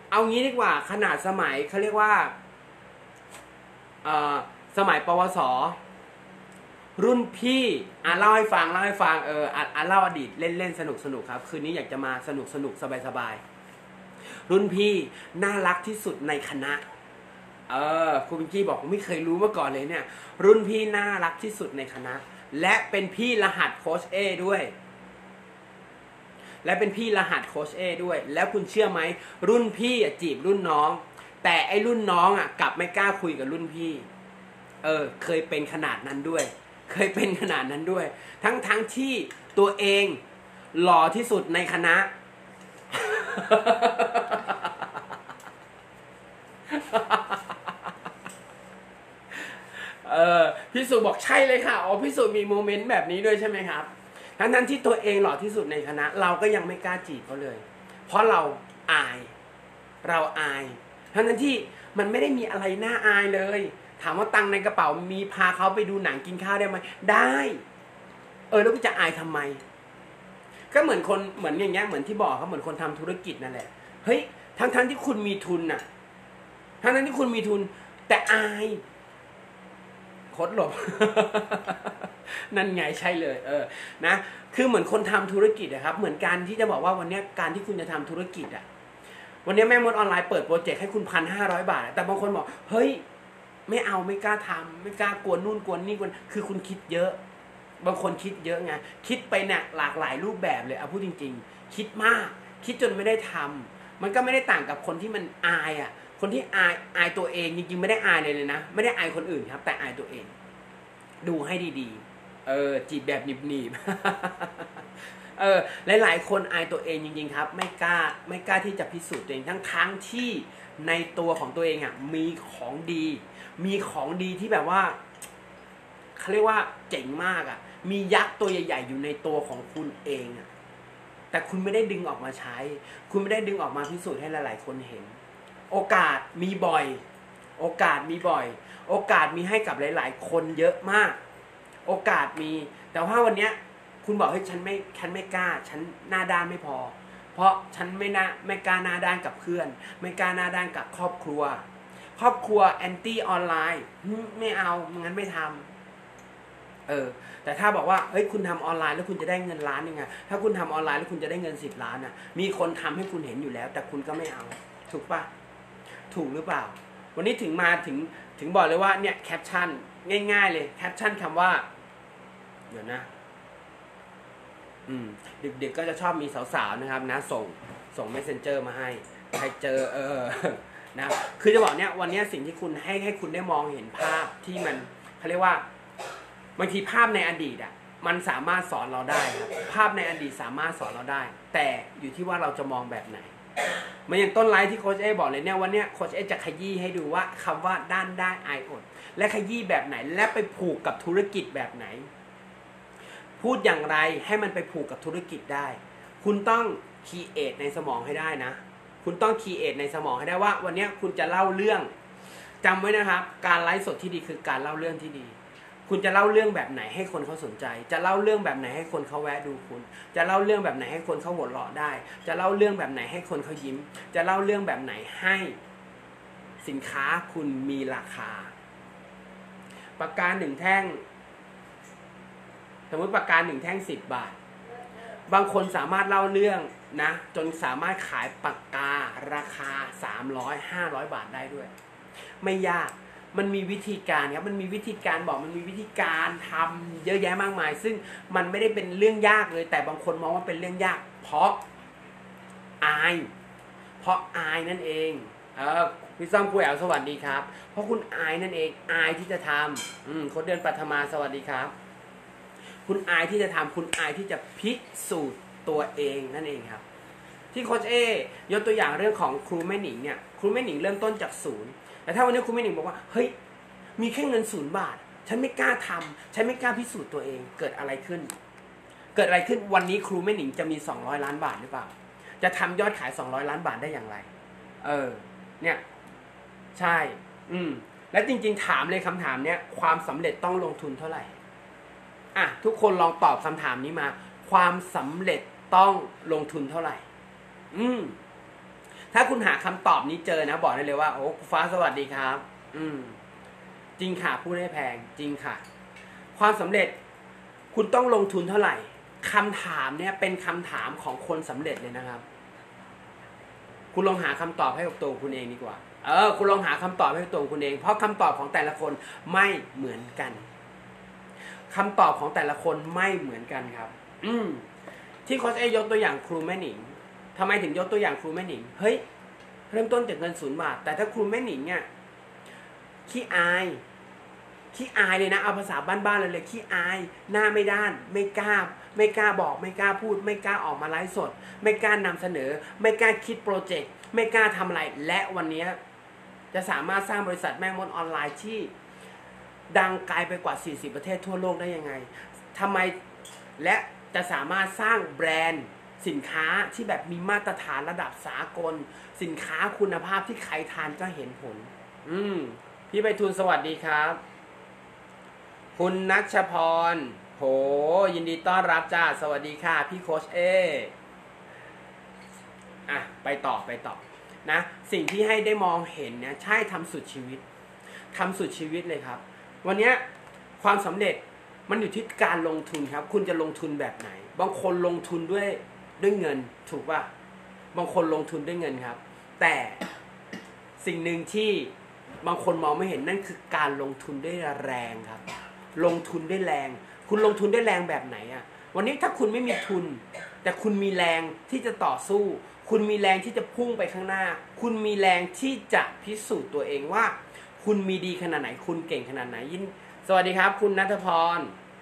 เอางี้ดีกว่าขนาดสมัยเขาเรียกว่าเอ่อสมัยปวสรุ่นพี่อ่ะเล่าให้ฟังเล่าให้ฟังเอออ่ะอ่ะเล่าอดีตเล่นเล่นสนุกสนุกครับคืนนี้อยากจะมาสนุกสนุกสบายสบายรุ่นพี่น่ารักที่สุดในคณะเออครูพิงกี้บอกผมไม่เคยรู้มาก่อนเลยเนี่ยรุ่นพี่น่ารักที่สุดในคณะและเป็นพี่รหัสโค้ชเอด้วยและเป็นพี่รหัสโค้ชเอด้วยแล้วคุณเชื่อไหมรุ่นพี่อ่ะจีบรุ่นน้องแต่ไอ้รุ่นน้องอ่ะกลับไม่กล้าคุยกับรุ่นพี่เออเคยเป็นขนาดนั้นด้วยเคยเป็นขนาดนั้นด้วยทั้งทั้งที่ตัวเองหล่อที่สุดในคณะ เออพี่สุบอกใช่เลยค่ะอ๋อพี่สุมีโมเมนต์แบบนี้ด้วยใช่ไหมครับทั้งนั้นที่ตัวเองหล่อที่สุดในคณะเราก็ยังไม่กล้าจีบเขาเลยเพราะเราอายเราอายทั้งนั้นที่มันไม่ได้มีอะไรน่าอายเลยถามว่าตังค์ในกระเป๋ามีพาเขาไปดูหนังกินข้าวได้ไหมได้เออแล้วก็จะอายทำไมก็เหมือนคนเหมือนอย่างเงี้ยเหมือนที่บอกเขาเหมือนคนทำธุรกิจนั่นแหละเฮ้ยทั้งทั้งที่คุณมีทุนน่ะทั้งทั้งที่คุณมีทุนแต่อายโคตรหลบ นั่นไงใช่เลยเออนะคือเหมือนคนทำธุรกิจอะครับเหมือนการที่จะบอกว่าวันนี้การที่คุณจะทำธุรกิจอะวันนี้แม่มดออนไลน์เปิดโปรเจกต์ให้คุณพันห้าร้อยบาทแต่บางคนบอกเฮ้ยไม่เอาไม่กล้าทำไม่กล้ากวนนู่นกวนนี่กวนคือคุณคิดเยอะบางคนคิดเยอะไงคิดไปเนี่ยหลากหลายรูปแบบเลยเอาพูดจริงๆคิดมากคิดจนไม่ได้ทำมันก็ไม่ได้ต่างกับคนที่มันอายอะคนที่อายอายตัวเองจริงๆไม่ได้อายเลยเลยนะไม่ได้อายคนอื่นครับแต่อายตัวเองดูให้ดีๆเออจีบแบบหนีบๆเออหลายๆคนอายตัวเองจริงๆครับไม่กล้าไม่กล้าที่จะพิสูจน์ตัวเองทั้งทั้งที่ในตัวของตัวเองอ่ะมีของดีมีของดีที่แบบว่าเขาเรียกว่าเจ๋งมากอ่ะมียักษ์ตัวใหญ่ๆอยู่ในตัวของคุณเองอ่ะแต่คุณไม่ได้ดึงออกมาใช้คุณไม่ได้ดึงออกมาพิสูจน์ให้หลายๆคนเห็นโอกาสมีบ่อยโอกาสมีบ่อยโอกาสมีให้กับหลายๆคนเยอะมากโอกาสมีแต่ว่าวันเนี้ยคุณบอกให้ฉันไม่ฉันไม่กล้าฉันหน้าด้านไม่พอเพราะฉันไม่น่าไม่กล้าหน้าด้านกับเพื่อนไม่กล้าหน้าด้านกับครอบครัวครอบครัวแอนตี้ออนไลน์ไม่เอางั้นไม่ทำเออแต่ถ้าบอกว่าเฮ้ยคุณทำออนไลน์แล้วคุณจะได้เงินล้านยังไงถ้าคุณทำออนไลน์แล้วคุณจะได้เงินสิบล้านอ่ะมีคนทำให้คุณเห็นอยู่แล้วแต่คุณก็ไม่เอาถูกปะถูกหรือเปล่าวันนี้ถึงมาถึงถึงบอกเลยว่าเนี่ยแคปชั่นง่ายๆเลยแคปชั่นคำว่าเดี๋ยวนะอืมเด็กๆก็จะชอบมีสาวๆนะครับนะส่งส่ง messenger มาให้ใครเจอเออนะคือจะบอกเนี่ยวันนี้สิ่งที่คุณให้ให้คุณได้มองเห็นภาพที่มันเขาเรียกว่าบางทีภาพในอดีตอ่ะมันสามารถสอนเราได้ครับภาพในอดีตสามารถสอนเราได้แต่อยู่ที่ว่าเราจะมองแบบไหนมันอย่างต้นไลฟ์ที่โค้ชเอบอกเลยเนี่ยวันนี้โค้ชเอจะขยี้ให้ดูว่าคำว่าด้านได้อายอดและขยี้แบบไหนและไปผูกกับธุรกิจแบบไหนพูดอย่างไรให้มันไปผูกกับธุรกิจได้คุณต้องคีเอทในสมองให้ได้นะคุณต้องคีเอทในสมองให้ได้ว่าวันนี้คุณจะเล่าเรื่องจำไว้นะครับการไลฟ์สดที่ดีคือการเล่าเรื่องที่ดีคุณจะเล่าเรื่องแบบไหนให้คนเขาสนใจจะเล่าเรื่องแบบไหนให้คนเขาแวะดูคุณจะเล่าเรื่องแบบไหนให้คนเขาหัวเราะได้จะเล่าเรื่องแบบไหนให้คนเขายิ้มจะเล่าเรื่องแบบไหนให้สินค้าคุณมีราคาปากกาหนึ่งแท่งสมมติปากกาหนึ่งแท่งสิบบาทบางคนสามารถเล่าเรื่องนะจนสามารถขายปากการาคาสามร้อย ห้าร้อยบาทได้ด้วยไม่ยากมันมีวิธีการครับมันมีวิธีการบอกมันมีวิธีการทำเยอะแยะมากมายซึ่งมันไม่ได้เป็นเรื่องยากเลยแต่บางคนมองว่าเป็นเรื่องยากเพราะอายเพราะอายนั่นเองเออพี่ซ้อมคุยเอาสวัสดีครับเพราะคุณอายนั่นเองอายที่จะทำอืมคนเดือนปัทมาสวัสดีครับคุณอายที่จะทำคุณอายที่จะพิสูจน์ตัวเองนั่นเองครับที่โค้ชเอยกตัวอย่างเรื่องของครูแม่หนิงเนี่ยครูแม่หนิงเริ่มต้นจากศูนย์แต่ถ้าวันนี้ครูแม่หนิงบอกว่าเฮ้ยมีแค่เงินศูนย์บาทฉันไม่กล้าทำฉันไม่กล้าพิสูจน์ตัวเองเกิดอะไรขึ้นเกิดอะไรขึ้นวันนี้ครูแม่หนิงจะมีสองร้อยล้านบาทหรือเปล่าจะทำยอดขายสองร้อยล้านบาทได้อย่างไรเออเนี่ยใช่อืมและจริงๆถามเลยคำถามเนี้ยความสำเร็จต้องลงทุนเท่าไหร่อ่ะทุกคนลองตอบคำถามนี้มาความสำเร็จต้องลงทุนเท่าไหร่อืมถ้าคุณหาคำตอบนี้เจอนะบอกได้เลยว่าโอ้ฟ้าสวัสดีครับ อืมจริงค่ะพูดให้แพงจริงค่ะความสำเร็จคุณต้องลงทุนเท่าไหร่คำถามเนี่ยเป็นคำถามของคนสำเร็จเลยนะครับคุณลองหาคำตอบให้กับตัวคุณเองดีกว่าเออคุณลองหาคำตอบให้กับตัวคุณเองเพราะคำตอบของแต่ละคนไม่เหมือนกันคำตอบของแต่ละคนไม่เหมือนกันครับอืมที่โค้ชเอยกตัวอย่างครูแม่หนิงทำไมถึงยกตัวอย่างครูแม่หนิงเฮ้ยเริ่มต้นจากเงินศูนย์บาทแต่ถ้าครูแม่หนิงเนี่ยขี้อายขี้อายเลยนะเอาภาษาบ้านๆเลยเลยขี้อายหน้าไม่ด้านไม่กล้าไม่กล้าบอกไม่กล้าพูดไม่กล้าออกมาไลฟ์สดไม่กล้านำเสนอไม่กล้าคิดโปรเจกต์ไม่กล้าทำอะไรและวันนี้จะสามารถสร้างบริษัทแม่มดออนไลน์ที่ดังไกลไปกว่าสี่สิบประเทศทั่วโลกได้ยังไงทำไมและจะสามารถสร้างแบรนด์สินค้าที่แบบมีมาตรฐานระดับสากลสินค้าคุณภาพที่ใครทานก็เห็นผลอืมพี่ไปทูลสวัสดีครับคุณนัชพรโหยินดีต้อนรับจ้าสวัสดีค่ะพี่โค้ชเออ่ะไปต่อไปต่อนะสิ่งที่ให้ได้มองเห็นเนี่ยใช่ทำสุดชีวิตทำสุดชีวิตเลยครับวันนี้ความสำเร็จมันอยู่ที่การลงทุนครับคุณจะลงทุนแบบไหนบางคนลงทุนด้วยด้วยเงินถูกป่ะบางคนลงทุนด้วยเงินครับแต่สิ่งหนึ่งที่บางคนมองไม่เห็นนั่นคือการลงทุนด้วยแรงครับลงทุนด้วยแรงคุณลงทุนด้วยแรงแบบไหนอ่ะวันนี้ถ้าคุณไม่มีทุนแต่คุณมีแรงที่จะต่อสู้คุณมีแรงที่จะพุ่งไปข้างหน้าคุณมีแรงที่จะพิสูจน์ตัวเองว่าคุณมีดีขนาดไหนคุณเก่งขนาดไหนยินสวัสดีครับคุณณัฐพร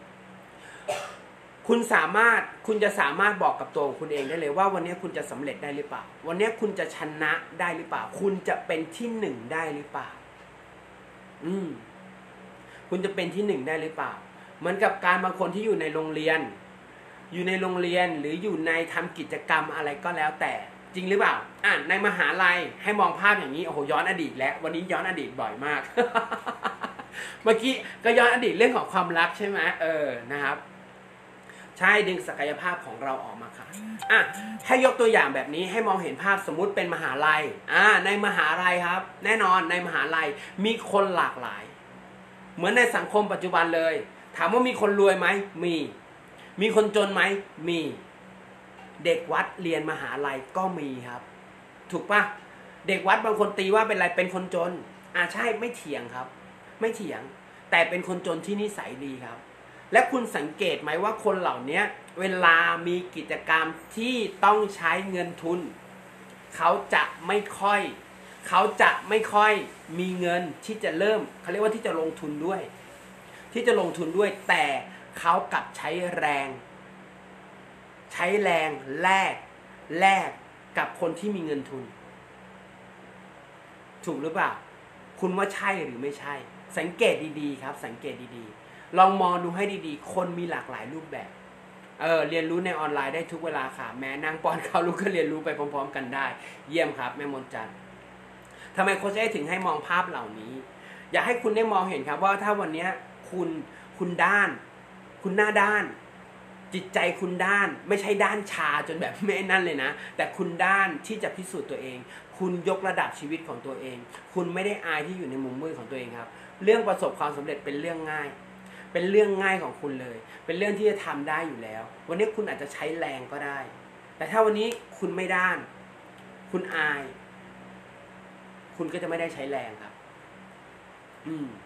คุณสามารถคุณจะสามารถบอกกับตัวของคุณเองได้เลยว่าวันนี้คุณจะสำเร็จได้หรือเปล่าวันนี้คุณจะชนะได้หรือเปล่าคุณจะเป็นที่หนึ่งได้หรือเปล่าอืมคุณจะเป็นที่หนึ่งได้หรือเปล่าเหมือนกับการบางคนที่อยู่ในโรงเรียนอยู่ในโรงเรียนหรืออยู่ในทำกิจกรรมอะไรก็แล้วแต่จริงหรือเปล่าอ่ะในมหาลัยให้มองภาพอย่างนี้โอ้โหย้อนอดีตแล้ววันนี้ย้อนอดีตบ่อยมาก เมื่อกี้ก็ย้อนอดีตเรื่องของความรักใช่ไหมเออนะครับใช่ดึงศักยภาพของเราออกมาค่ะอ่ะให้ยกตัวอย่างแบบนี้ให้มองเห็นภาพสมมุติเป็นมหาลัยอ่าในมหาลัยครับแน่นอนในมหาลัยมีคนหลากหลายเหมือนในสังคมปัจจุบันเลยถามว่ามีคนรวยไหมมีมีคนจนไหมมีเด็กวัดเรียนมหาลัยก็มีครับถูกปะเด็กวัดบางคนตีว่าเป็นอะไรเป็นคนจนอ่าใช่ไม่เถียงครับไม่เถียงแต่เป็นคนจนที่นิสัยดีครับและคุณสังเกตไหมว่าคนเหล่านี้เวลามีกิจกรรมที่ต้องใช้เงินทุนเขาจะไม่ค่อยเขาจะไม่ค่อยมีเงินที่จะเริ่มเขาเรียกว่าที่จะลงทุนด้วยที่จะลงทุนด้วยแต่เขากลับใช้แรงใช้แรงแลกแลกกับคนที่มีเงินทุนถูกหรือเปล่าคุณว่าใช่หรือไม่ใช่สังเกตดีๆครับสังเกตดีๆลองมองดูให้ดีๆคนมีหลากหลายรูปแบบเออเรียนรู้ในออนไลน์ได้ทุกเวลาค่ะแม้นั่งป้อนข้าวลูกก็เรียนรู้ไปพร้อมๆกันได้เยี่ยมครับแม่มนจันทร์ทำไมโค้ชเอ้ถึงให้มองภาพเหล่านี้อยากให้คุณได้มองเห็นครับว่าถ้าวันนี้คุณคุณด้านคุณหน้าด้านจิตใจคุณด้านไม่ใช่ด้านชาจนแบบไม่นั่นเลยนะแต่คุณด้านที่จะพิสูจน์ตัวเองคุณยกระดับชีวิตของตัวเองคุณไม่ได้อายที่อยู่ในมุมมืดของตัวเองครับเรื่องประสบความสำเร็จเป็นเรื่องง่ายเป็นเรื่องง่ายของคุณเลยเป็นเรื่องที่จะทำได้อยู่แล้ววันนี้คุณอาจจะใช้แรงก็ได้แต่ถ้าวันนี้คุณไม่ด้านคุณอายคุณก็จะไม่ได้ใช้แรงครับอืม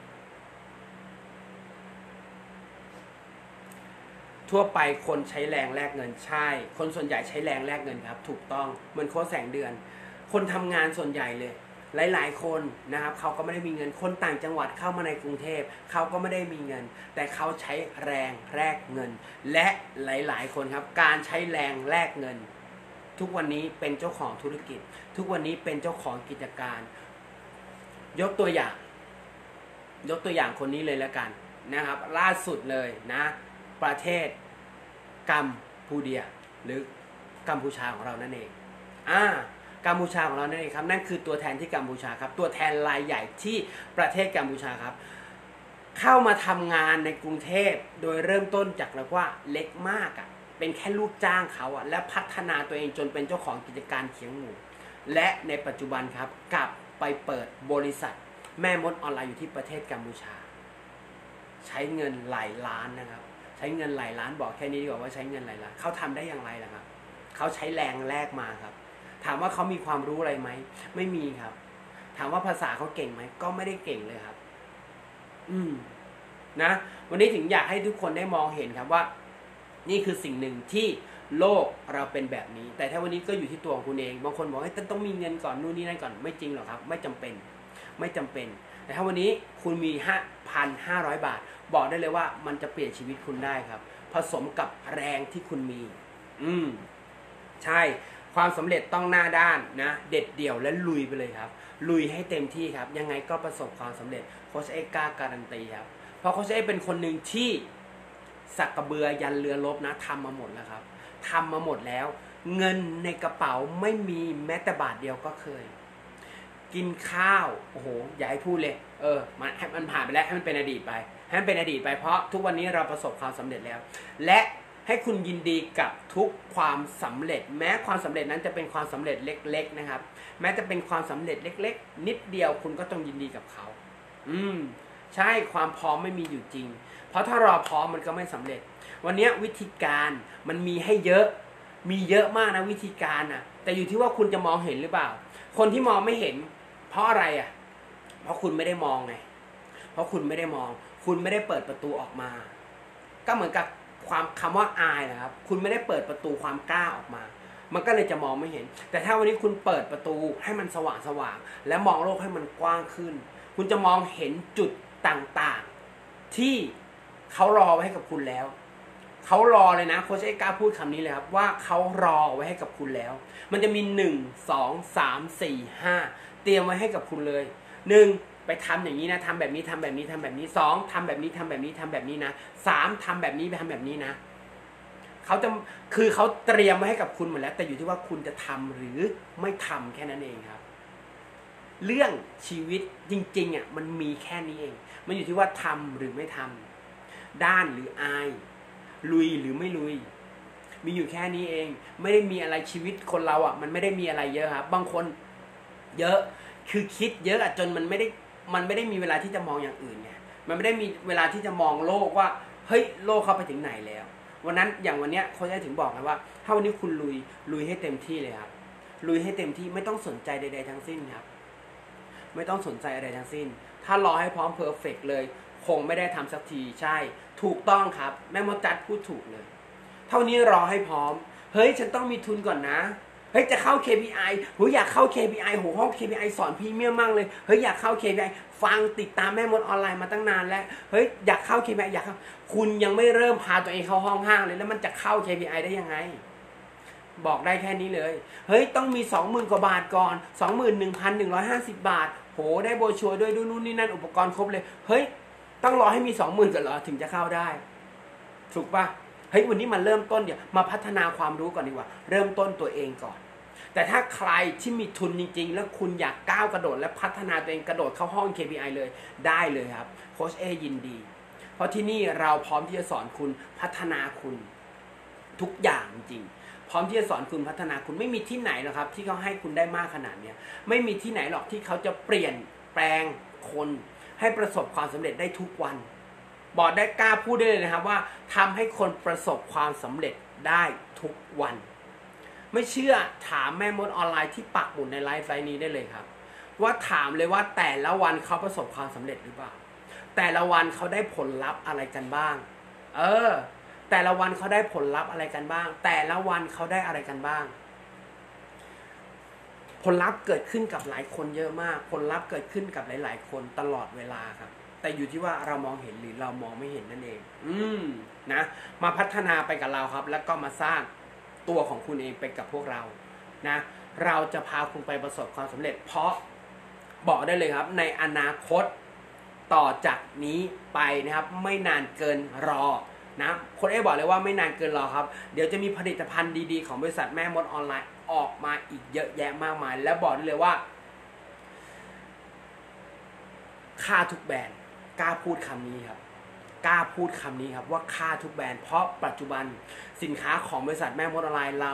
ทั่วไปคนใช้แรงแลกเงินใช่คนส่วนใหญ่ใช้แรงแลกเงินครับถูกต้องเหมือนโค้ชแสงเดือนคนทำงานส่วนใหญ่เลยหลายๆคนนะครับเขาก็ไม่ได้มีเงินคนต่างจังหวัดเข้ามาในกรุงเทพเขาก็ไม่ได้มีเงินแต่เขาใช้แรงแลกเงินและหลายๆคนครับการใช้แรงแลกเงินทุกวันนี้เป็นเจ้าของธุรกิจทุกวันนี้เป็นเจ้าของกิจการยกตัวอย่างยกตัวอย่างคนนี้เลยแล้วกันนะครับล่าสุดเลยนะประเทศกัมพูเดียหรือกัมพูชาของเรานั่นเองอ่ากัมพูชาของเรานั่นเองครับนั่นคือตัวแทนที่กัมพูชาครับตัวแทนรายใหญ่ที่ประเทศกัมพูชาครับเข้ามาทำงานในกรุงเทพโดยเริ่มต้นจากเรียกว่าเล็กมากอ่ะเป็นแค่ลูกจ้างเขาอ่ะและพัฒนาตัวเองจนเป็นเจ้าของกิจการเขียงหมูและในปัจจุบันครับกลับไปเปิดบริษัทแม่มดออนไลน์อยู่ที่ประเทศกัมพูชาใช้เงินหลายล้านนะครับใช้เงินหลายล้านบอกแค่นี้ดีกว่าว่าใช้เงินหลายล้านเขาทำได้อย่างไรล่ะครับเขาใช้แรงแลกมาครับถามว่าเขามีความรู้อะไรไหมไม่มีครับถามว่าภาษาเขาเก่งไหมก็ไม่ได้เก่งเลยครับอืมนะวันนี้ถึงอยากให้ทุกคนได้มองเห็นครับว่านี่คือสิ่งหนึ่งที่โลกเราเป็นแบบนี้แต่ถ้าวันนี้ก็อยู่ที่ตัวของคุณเองบางคนบอกให้ต้องมีเงินก่อนนู่นนี่นั่นก่อนไม่จริงหรอกครับไม่จำเป็นไม่จำเป็นแต่ถ้าวันนี้คุณมี ห้าพันห้าร้อย บาทบอกได้เลยว่ามันจะเปลี่ยนชีวิตคุณได้ครับผสมกับแรงที่คุณมีอืมใช่ความสำเร็จต้องหน้าด้านนะเด็ดเดี่ยวและลุยไปเลยครับลุยให้เต็มที่ครับยังไงก็ประสบความสำเร็จโค้ชเอกกล้าการันตีครับเพราะโค้ชเอกเป็นคนหนึ่งที่สักกระเบือยันเรือรบนะทำมาหมดแล้วครับทำมาหมดแล้วเงินในกระเป๋าไม่มีแม้แต่บาทเดียวก็เคยกินข้าวโอ้โหอย่าให้พูดเลยเออมันให้มันผ่านไปแล้วให้มันเป็นอดีตไปให้มันเป็นอดีตไปเพราะทุกวันนี้เราประสบความสำเร็จแล้วและให้คุณยินดีกับทุกความสำเร็จแม้ความสำเร็จนั้นจะเป็นความสำเร็จเล็กๆนะครับแม้จะเป็นความสำเร็จเล็กๆนิดเดียวคุณก็ต้องยินดีกับเขาอืมใช่ความพร้อมไม่มีอยู่จริงเพราะถ้ารอพร้อมมันก็ไม่สำเร็จวันนี้วิธีการมันมีให้เยอะมีเยอะมากนะวิธีการอ่ะแต่อยู่ที่ว่าคุณจะมองเห็นหรือเปล่าคนที่มองไม่เห็นเพราะอะไรอ่ะเพราะคุณไม่ได้มองไงเพราะคุณไม่ได้มองคุณไม่ได้เปิดประตูออกมาก็เหมือนกับความคำว่าอายนะครับคุณไม่ได้เปิดประตูความกล้าออกมามันก็เลยจะมองไม่เห็นแต่ถ้าวันนี้คุณเปิดประตูให้มันสว่างสว่างและมองโลกให้มันกว้างขึ้นคุณจะมองเห็นจุดต่างๆที่เขารอไว้ให้กับคุณแล้วเขารอเลยนะโค้ชเอกกล้าพูดคำนี้เลยครับว่าเขารอไว้ให้กับคุณแล้วมันจะมีหนึ่ง สอง สาม สี่ ห้าเตรียมไว้ให้กับคุณเลยหนึ่งไปทำอย่างนี้นะทำแบบนี้ทำแบบนี้ทำแบบนี้สองทำแบบนี้ทำแบบนี้ทำแบบนี้นะสามทำแบบนี้ไปทำแบบนี้นะเขาจะคือเขาเตรียมไว้ให้กับคุณหมดแล้วแต่อยู่ที่ว่าคุณจะทำหรือไม่ทำแค่นั้นเองครับเรื่องชีวิตจริงๆอ่ะมันมีแค่นี้เองมันอยู่ที่ว่าทำหรือไม่ทำด้านหรืออายลุยหรือไม่ลุยมีอยู่แค่นี้เองไม่ได้มีอะไรชีวิตคนเราอ่ะมันไม่ได้มีอะไรเยอะครับบางคนเยอะคือคิดเยอะจนมันไม่ได้มันไม่ได้มีเวลาที่จะมองอย่างอื่นไงมันไม่ได้มีเวลาที่จะมองโลกว่าเฮ้ยโลกเข้าไปถึงไหนแล้ววันนั้นอย่างวันเนี้ยเขาจะถึงบอกนะว่าถ้าวันนี้คุณลุยลุยให้เต็มที่เลยครับลุยให้เต็มที่ไม่ต้องสนใจใดๆทั้งสิ้นครับไม่ต้องสนใจอะไรทั้งสิ้นถ้ารอให้พร้อมเพอร์เฟกต์เลยคงไม่ได้ทำสักทีใช่ถูกต้องครับแม่มดจัดพูดถูกเลยเท่านี้รอให้พร้อมเฮ้ยฉันต้องมีทุนก่อนนะเฮ้ยจะเข้า เค พี ไอ โหอยากเข้า เค พี ไอ โหห้อง เค พี ไอ สอนพรีเมียมมากเลยเฮ้ยอยากเข้า เค พี ไอ ฟังติดตามแม่มดออนไลน์มาตั้งนานแล้วเฮ้ยอยากเข้า เค พี ไอ อยากเข้าคุณยังไม่เริ่มพาตัวเองเข้าห้องห้างเลยแล้วมันจะเข้า เค พี ไอ ได้ยังไงบอกได้แค่นี้เลยเฮ้ยต้องมี สองหมื่น กว่าบาทก่อน สองหมื่นหนึ่งพันหนึ่งร้อยห้าสิบ บาทโหได้โบรชัวร์ด้วยดูนู่นนี่นั่นอุปกรณ์ครบเลยเฮ้ยต้องรอให้มี สองหมื่น ก่อนเหรอถึงจะเข้าได้ถูกป่ะเฮ้ยวันนี้มันเริ่มต้นเดี๋ยวมาพัฒนาความรู้ก่อนดีกว่าเริ่มต้นตัวเองก่อนแต่ถ้าใครที่มีทุนจริงๆแล้วคุณอยากก้าวกระโดดและพัฒนาตัวเองกระโดดเข้าห้อง เค พี ไอ เลยได้เลยครับโค้ชเอยินดีเพราะที่นี่เราพร้อมที่จะสอนคุณพัฒนาคุณทุกอย่างจริงพร้อมที่จะสอนคุณพัฒนาคุณไม่มีที่ไหนหรอกครับที่เขาให้คุณได้มากขนาดนี้ไม่มีที่ไหนหรอกที่เขาจะเปลี่ยนแปลงคนให้ประสบความสำเร็จได้ทุกวันบอกได้กล้าพูดได้เลยนะครับว่าทำให้คนประสบความสำเร็จได้ทุกวันไม่เชื่อถามแม่มดออนไลน์ที่ปักหมุดในไลฟ์ไซต์นี้ได้เลยครับว่าถามเลยว่าแต่ละวันเขาประสบความสำเร็จหรือเปล่าแต่ละวันเขาได้ผลลัพธ์อะไรกันบ้างเออแต่ละวันเขาได้ผลลัพธ์อะไรกันบ้างแต่ละวันเขาได้อะไรกันบ้างผลลัพธ์เกิดขึ้นกับหลายคนเยอะมากผลลัพธ์เกิดขึ้นกับหลายๆคนตลอดเวลาครับแต่อยู่ที่ว่าเรามองเห็นหรือเรามองไม่เห็นนั่นเองอืมนะมาพัฒนาไปกับเราครับแล้วก็มาสร้างตัวของคุณเองไปกับพวกเรานะเราจะพาคุณไปประสบความสำเร็จเพราะบอกได้เลยครับในอนาคตต่อจากนี้ไปนะครับไม่นานเกินรอนะคนเอบอกเลยว่าไม่นานเกินรอครับเดี๋ยวจะมีผลิตภัณฑ์ดีๆของบริษัทแม่มดออนไลน์ออกมาอีกเยอะแยะมากมายและบอกได้เลยว่าค่าทุกแบรนด์กล้าพูดคำนี้ครับกล้าพูดคำนี้ครับว่าค่าทุกแบรนด์เพราะปัจจุบันสินค้าของบริษัทแม่มดออนไลน์เรา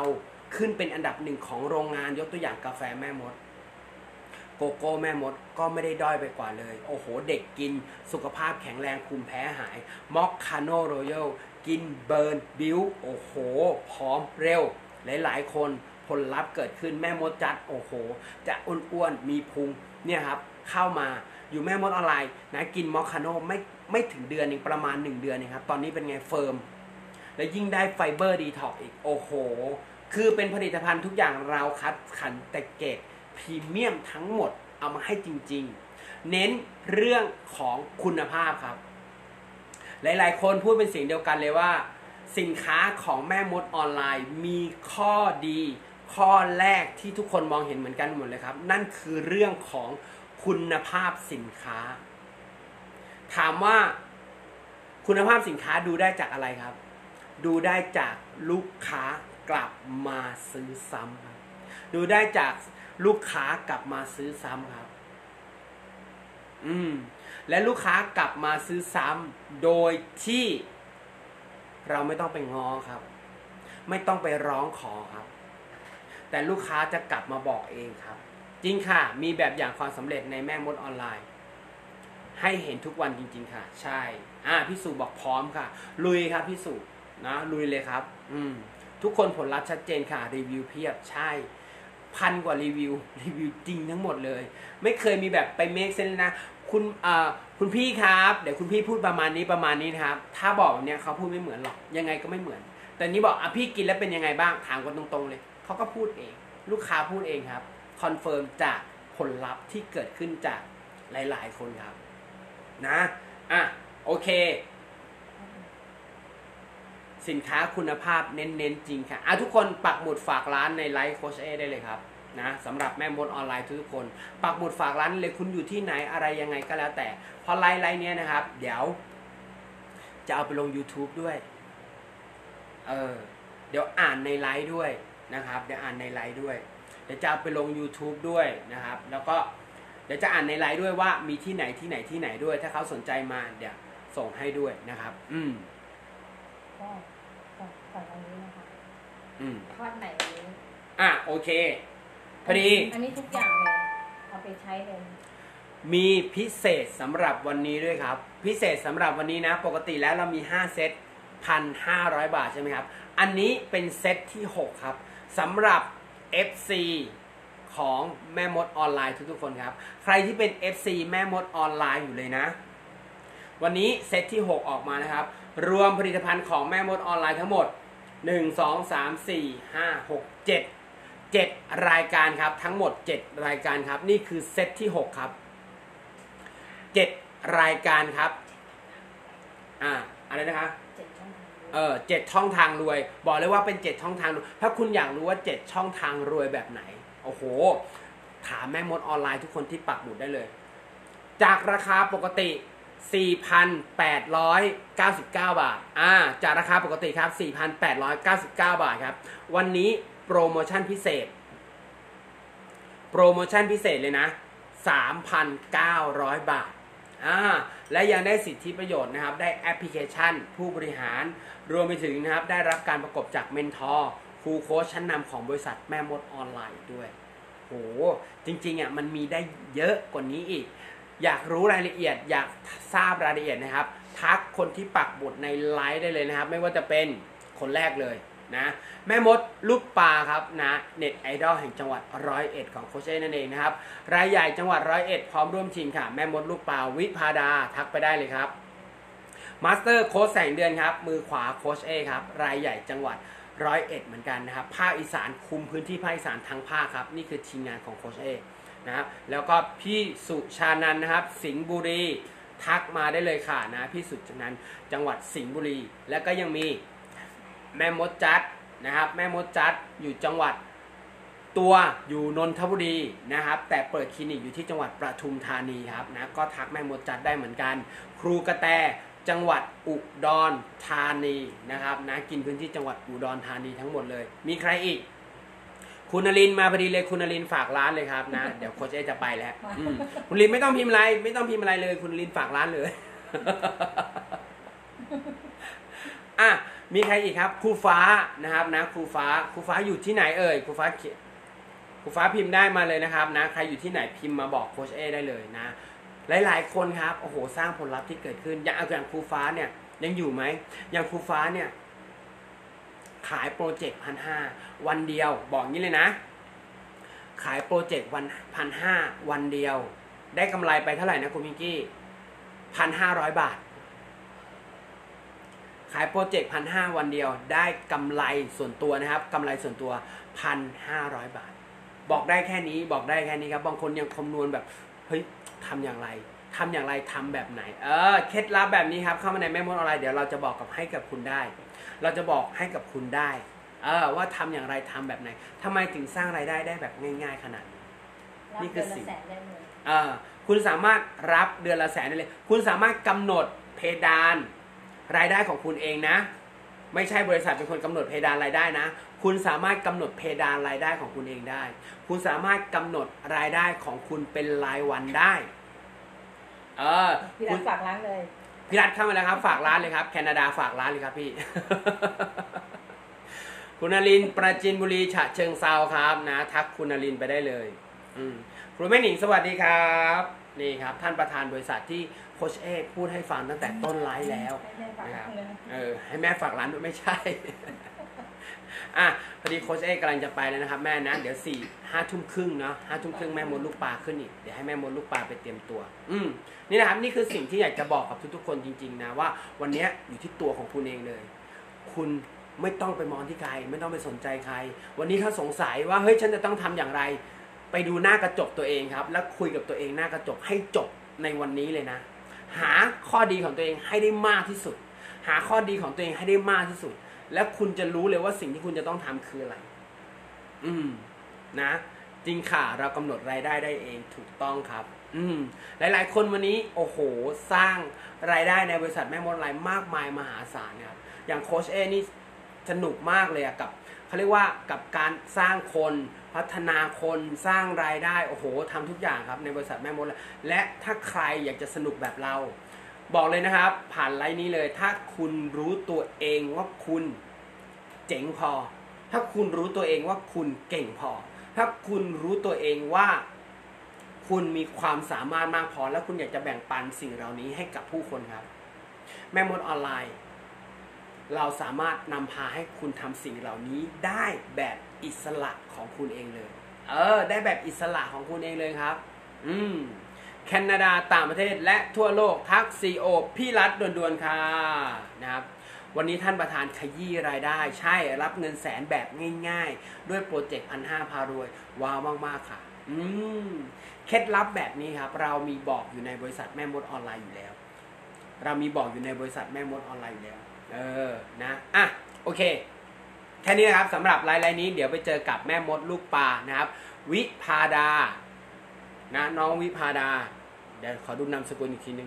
ขึ้นเป็นอันดับหนึ่งของโรงงานยกตัวอย่างกาแฟแม่มดโกโก้แม่มดก็ไม่ได้ด้อยไปกว่าเลยโอ้โหเด็กกินสุขภาพแข็งแรงภูมิแพ้หายมอคคาโนโรยัลกินเบิร์นบิวโอ้โหพร้อมเร็วหลายๆคนผลลัพธ์เกิดขึ้นแม่มดจัดโอ้โหจะอ้วนๆมีพุงเนี่ยครับเข้ามาอยู่แม่มดออนไลน์นะกินมอคคาโนไม่ไม่ถึงเดือนเองประมาณหนึ่งเดือนเองครับตอนนี้เป็นไงเฟิร์มและยิ่งได้ไฟเบอร์ดีท็อกอีกโอ้โหคือเป็นผลิตภัณฑ์ทุกอย่างเราคัดขันแต่เกรดพรีเมียมทั้งหมดเอามาให้จริงๆเน้นเรื่องของคุณภาพครับหลายๆคนพูดเป็นเสียงเดียวกันเลยว่าสินค้าของแม่มดออนไลน์มีข้อดีข้อแรกที่ทุกคนมองเห็นเหมือนกันหมดเลยครับนั่นคือเรื่องของคุณภาพสินค้าถามว่าคุณภาพสินค้าดูได้จากอะไรครับดูได้จากลูกค้ากลับมาซื้อซ้ำครับดูได้จากลูกค้ากลับมาซื้อซ้ำครับอืมและลูกค้ากลับมาซื้อซ้ำโดยที่เราไม่ต้องไปง้อครับไม่ต้องไปร้องขอครับแต่ลูกค้าจะกลับมาบอกเองครับจริงค่ะมีแบบอย่างความสำเร็จในแม่มดออนไลน์ให้เห็นทุกวันจริงๆค่ะใช่อ่าพี่สุบอกพร้อมค่ะลุยครับพี่สุนะลุยเลยครับอืมทุกคนผลลัพธ์ชัดเจนค่ะรีวิวเพียบใช่พันกว่ารีวิวรีวิวจริงทั้งหมดเลยไม่เคยมีแบบไปเมคเซนนะคุณอ่าคุณพี่ครับเดี๋ยวคุณพี่พูดประมาณนี้ประมาณนี้นะครับถ้าบอกแบบเนี้ยเขาพูดไม่เหมือนหรอกยังไงก็ไม่เหมือนแต่นี้บอกอ่ะพี่กินแล้วเป็นยังไงบ้างถามกันตรงๆเลยเขาก็พูดเองลูกค้าพูดเองครับคอนเฟิร์มจากผลลัพธ์ที่เกิดขึ้นจากหลายๆคนครับนะอ่ะโอเคสินค้าคุณภาพเน้นๆจริงค่ะอ่ะทุกคนปักหมุดฝากร้านในไลฟ์โค้ชเอได้เลยครับนะสำหรับแม่มดออนไลน์ทุกคนปักหมุดฝากร้านเลยคุณอยู่ที่ไหนอะไรยังไงก็แล้วแต่พอไลฟ์ไลฟ์เนี้ยนะครับเดี๋ยวจะเอาไปลง YouTube ด้วยเออเดี๋ยวอ่านในไลฟ์ด้วยนะครับเดี๋ยวอ่านในไลฟ์ด้วยเดี๋ยวจะเอาไปลง YouTube ด้วยนะครับแล้วก็เดี๋ยวจะอ่านในไลฟ์ด้วยว่ามีที่ไหนที่ไหนที่ไหนด้วยถ้าเขาสนใจมาเดี๋ยวส่งให้ด้วยนะครับอืมก็สั่งอันนี้นะคะอืมทอดไหนนี้อ่ะโอเคพอดีอันนี้ทุกอย่างเลยเอาไปใช้เลยมีพิเศษสำหรับวันนี้ด้วยครับพิเศษสำหรับวันนี้นะปกติแล้วเรามีห้าเซต หนึ่งพันห้าร้อย บาทใช่ไหมครับอันนี้เป็นเซตที่หกครับสำหรับ เอฟ ซี ของแม่มดออนไลน์ทุกๆคนครับใครที่เป็น เอฟ ซี แม่มดออนไลน์อยู่เลยนะวันนี้เซตที่หกออกมานะครับรวมผลิตภัณฑ์ของแม่มดออนไลน์ทั้งหมดหนึ่ง สอง สาม สี่ ห้า หก เจ็ด เจ็ดรายการครับทั้งหมดเจ็ดรายการครับนี่คือเซตที่หกครับเจ็ดรายการครับอ่าอะไรนะคะเออเจ็ดช่องทางรวยบอกเลยว่าเป็นเจ็ดช่องทางถ้าคุณอยากรู้ว่าเจ็ดช่องทางรวยแบบไหนโอ้โหถามแม่มดออนไลน์ทุกคนที่ปักหมุดได้เลยจากราคาปกติ สี่พันแปดร้อยเก้าสิบเก้า บาทอ่าจากราคาปกติครับ สี่พันแปดร้อยเก้าสิบเก้า บาทครับวันนี้โปรโมชั่นพิเศษโปรโมชั่นพิเศษเลยนะ สามพันเก้าร้อย บาทอ่าและยังได้สิทธิประโยชน์นะครับได้แอปพลิเคชันผู้บริหารรวมไปถึงนะครับได้รับการประกบจากเมนทอร์ครูโค้ชชั้นนำของบริษัทแม่มดออนไลน์ด้วยโหจริงๆอ่ะมันมีได้เยอะกว่านี้อีกอยากรู้รายละเอียดอยากทราบรายละเอียดนะครับทักคนที่ปักหมุดในไลฟ์ได้เลยนะครับไม่ว่าจะเป็นคนแรกเลยนะแม่มดลูกปลาครับนะเน็ตไอดอลแห่งจังหวัดร้อยเอ็ดของโคชเช่นั่นเองนะครับรายใหญ่จังหวัดร้อยเอ็ดพร้อมร่วมทีมค่ะแม่มดลูกปลาวิภาดาทักไปได้เลยครับมาสเตอร์โค้ชแสงเดือนครับมือขวาโคชเอครับรายใหญ่จังหวัดร้อยเอ็ดเหมือนกันนะครับภาคอีสานคุมพื้นที่ภาคอีสานทั้งภาคครับนี่คือทีมงานของโคชเอนะครับแล้วก็พี่สุชานันนะครับสิงห์บุรีทักมาได้เลยค่ะนะพี่สุชานันจังหวัดสิงห์บุรีแล้วก็ยังมีแม่มดจัดนะครับแม่มดจัดอยู่จังหวัดตัวอยู่นนทบุรีนะครับแต่เปิดคลินิกอยู่ที่จังหวัดปทุมธานีครับนะก็ทักแม่มดจัดได้เหมือนกันครูกระแตจังหวัดอุดรธานีนะครับนะกินพื้นที่จังหวัดอุดรธานีทั้งหมดเลยมีใครอีกคุณนรินทร์มาพอดีเลยคุณนรินทร์ฝากร้านเลยครับนะเดี๋ยวโค้ชเอจะไปแล้วคุณนรินทร์ไม่ต้องพิมพ์อะไรไม่ต้องพิมพ์อะไรเลยคุณนรินทร์ฝากร้านเลยอ่ะมีใครอีกครับครูฟ้านะครับนะครูฟ้าครูฟ้าอยู่ที่ไหนเอ่ยครูฟ้าเขียนครูฟ้าพิมพ์ได้มาเลยนะครับนะใครอยู่ที่ไหนพิมพ์มาบอกโค้ชเอได้เลยนะหลายๆคนครับโอ้โหสร้างผลลัพธ์ที่เกิดขึ้นอย่างอย่างครูฟ้าเนี่ยยังอยู่ไหมอย่างครูฟ้าเนี่ยขายโปรเจกต์พันห้าวันเดียวบอกงี้เลยนะขายโปรเจกต์วันพันห้าวันเดียวได้กำไรไปเท่าไหร่นะคุณมิงกี้พันห้าร้อยบาทขายโปรเจกต์พันห้าวันเดียวได้กำไรส่วนตัวนะครับกำไรส่วนตัวพันห้าร้อยบาทบอกได้แค่นี้บอกได้แค่นี้ครับบางคนยังคำนวณแบบเฮ้ยทำอย่างไรทำอย่างไรทำแบบไหนเออเคล็ดลับแบบนี้ครับเข้ามาในแม่มดออนไลน์เดี๋ยวเราจะบอกกับให้กับคุณได้ เราจะบอกให้กับคุณได้เออว่าทำอย่างไรทำแบบไหนทำไมถึงสร้างรายได้ได้แบบง่ายๆขนาดนี้นี่คือสิ่งเออคุณสามารถรับเดือนละแสนได้เลยคุณสามารถกำหนดเพดานรายได้ของคุณเองนะไม่ใช่บริษัทเป็นคนกำหนดเพดานรายได้นะคุณสามารถกำหนดเพดานรายได้ของคุณเองได้คุณสามารถกำหนดรายได้ของคุณเป็นรายวันได้เออพี่รัฐฝากร้านเลยพี่รัฐเข้ามาแล้วครับฝากร้านเลยครับแคนาดาฝากร้านเลยครับพี่ คุณนรินทร์ปราจีนบุรีฉะเชิงเซาครับนะทักคุณนรินทร์ไปได้เลยอืมครูแม่หนิงสวัสดีครับนี่ครับท่านประธานบริษัทที่โค้ชเอกพูดให้ฟังตั้งแต่ต้นไลฟ์แล้วนะครับเออให้แม่ฝากร้านด้วยไม่ใช่ อ่ะพอดีโค้ชเอกกำลังจะไปแล้วนะครับแม่นะเดี๋ยวสี่ห้าทุ่มครึ่งเนาะห้าทุ่มครึ่งแม่มดลูกปลาขึ้นอีกเดี๋ยวให้แม่มดลูกปลาไปเตรียมตัวอืมนี่นะครับนี่คือสิ่งที่อยากจะบอกกับทุกๆคนจริงๆนะว่าวันนี้อยู่ที่ตัวของคุณเองเลยคุณไม่ต้องไปมองที่ใครไม่ต้องไปสนใจใครวันนี้ถ้าสงสัยว่าเฮ้ยฉันจะต้องทำอย่างไรไปดูหน้ากระจกตัวเองครับแล้วคุยกับตัวเองหน้ากระจกให้จบในวันนี้เลยนะหาข้อดีของตัวเองให้ได้มากที่สุดหาข้อดีของตัวเองให้ได้มากที่สุดแล้วคุณจะรู้เลยว่าสิ่งที่คุณจะต้องทำคืออะไรอืมนะจริงค่ะเรากำหนดรายได้ได้เองถูกต้องครับอืมหลายๆคนวันนี้โอ้โหสร้างรายได้ในบริษัทแม่มดออนไลน์มากมายมหาศาลครับอย่างโค้ชเอนี่สนุกมากเลยอะกับเขาเรียกว่ากับการสร้างคนพัฒนาคนสร้างรายได้โอ้โหทำทุกอย่างครับในบริษัทแม่มดและถ้าใครอยากจะสนุกแบบเราบอกเลยนะครับผ่านไลน์นี้เลยถ้าคุณรู้ตัวเองว่าคุณเจ๋งพอถ้าคุณรู้ตัวเองว่าคุณเก่งพอถ้าคุณรู้ตัวเองว่าคุณมีความสามารถมากพอแล้วคุณอยากจะแบ่งปันสิ่งเหล่านี้ให้กับผู้คนครับแม่มดออนไลน์เราสามารถนำพาให้คุณทำสิ่งเหล่านี้ได้แบบอิสระของคุณเองเลยเออได้แบบอิสระของคุณเองเลยครับอืมแคนาดาต่างประเทศและทั่วโลกทักซีโอพี่รัฐด่วนๆค่ะนะครับวันนี้ท่านประธานขยี้รายได้ใช่รับเงินแสนแบบง่ายๆด้วยโปรเจกต์พันห้าพารวยว้าวมากๆค่ะอืมเคล็ดลับแบบนี้ครับเรามีบอกอยู่ในบริษัทแม่มดออนไลน์อยู่แล้วเรามีบอกอยู่ในบริษัทแม่มดออนไลน์อยู่แล้วเออนะอ่ะโอเคแค่นี้นะครับสำหรับไลน์นี้เดี๋ยวไปเจอกับแม่มดลูกปลานะครับวิภาดานะน้องวิภาดาเดี๋ยวขอดูนามสกุลอีกทีนึง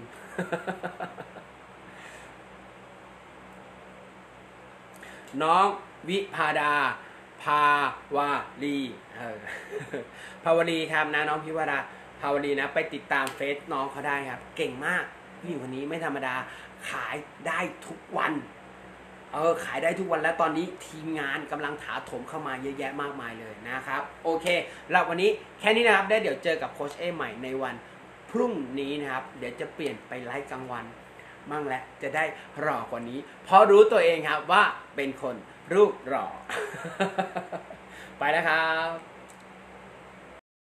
น้องวิภาดาภาวาลีเออ ภาวลีครับนะน้องพิวดาภาวลีนะไปติดตามเฟซน้องเขาได้ครับเก่งมากผู้หญิงคนนี้ไม่ธรรมดาขายได้ทุกวันเออขายได้ทุกวันแล้วตอนนี้ทีมงานกำลังถาโถมเข้ามาเยอะแยะมากมายเลยนะครับโอเคแล้ววันนี้แค่นี้นะครับได้เดี๋ยวเจอกับโค้ชเอใหม่ในวันพรุ่งนี้นะครับเดี๋ยวจะเปลี่ยนไปไลฟ์กลางวันมั่งและจะได้หล่อกว่านี้เพราะรู้ตัวเองครับว่าเป็นคนรูปหล่อ ไปแล้วครับ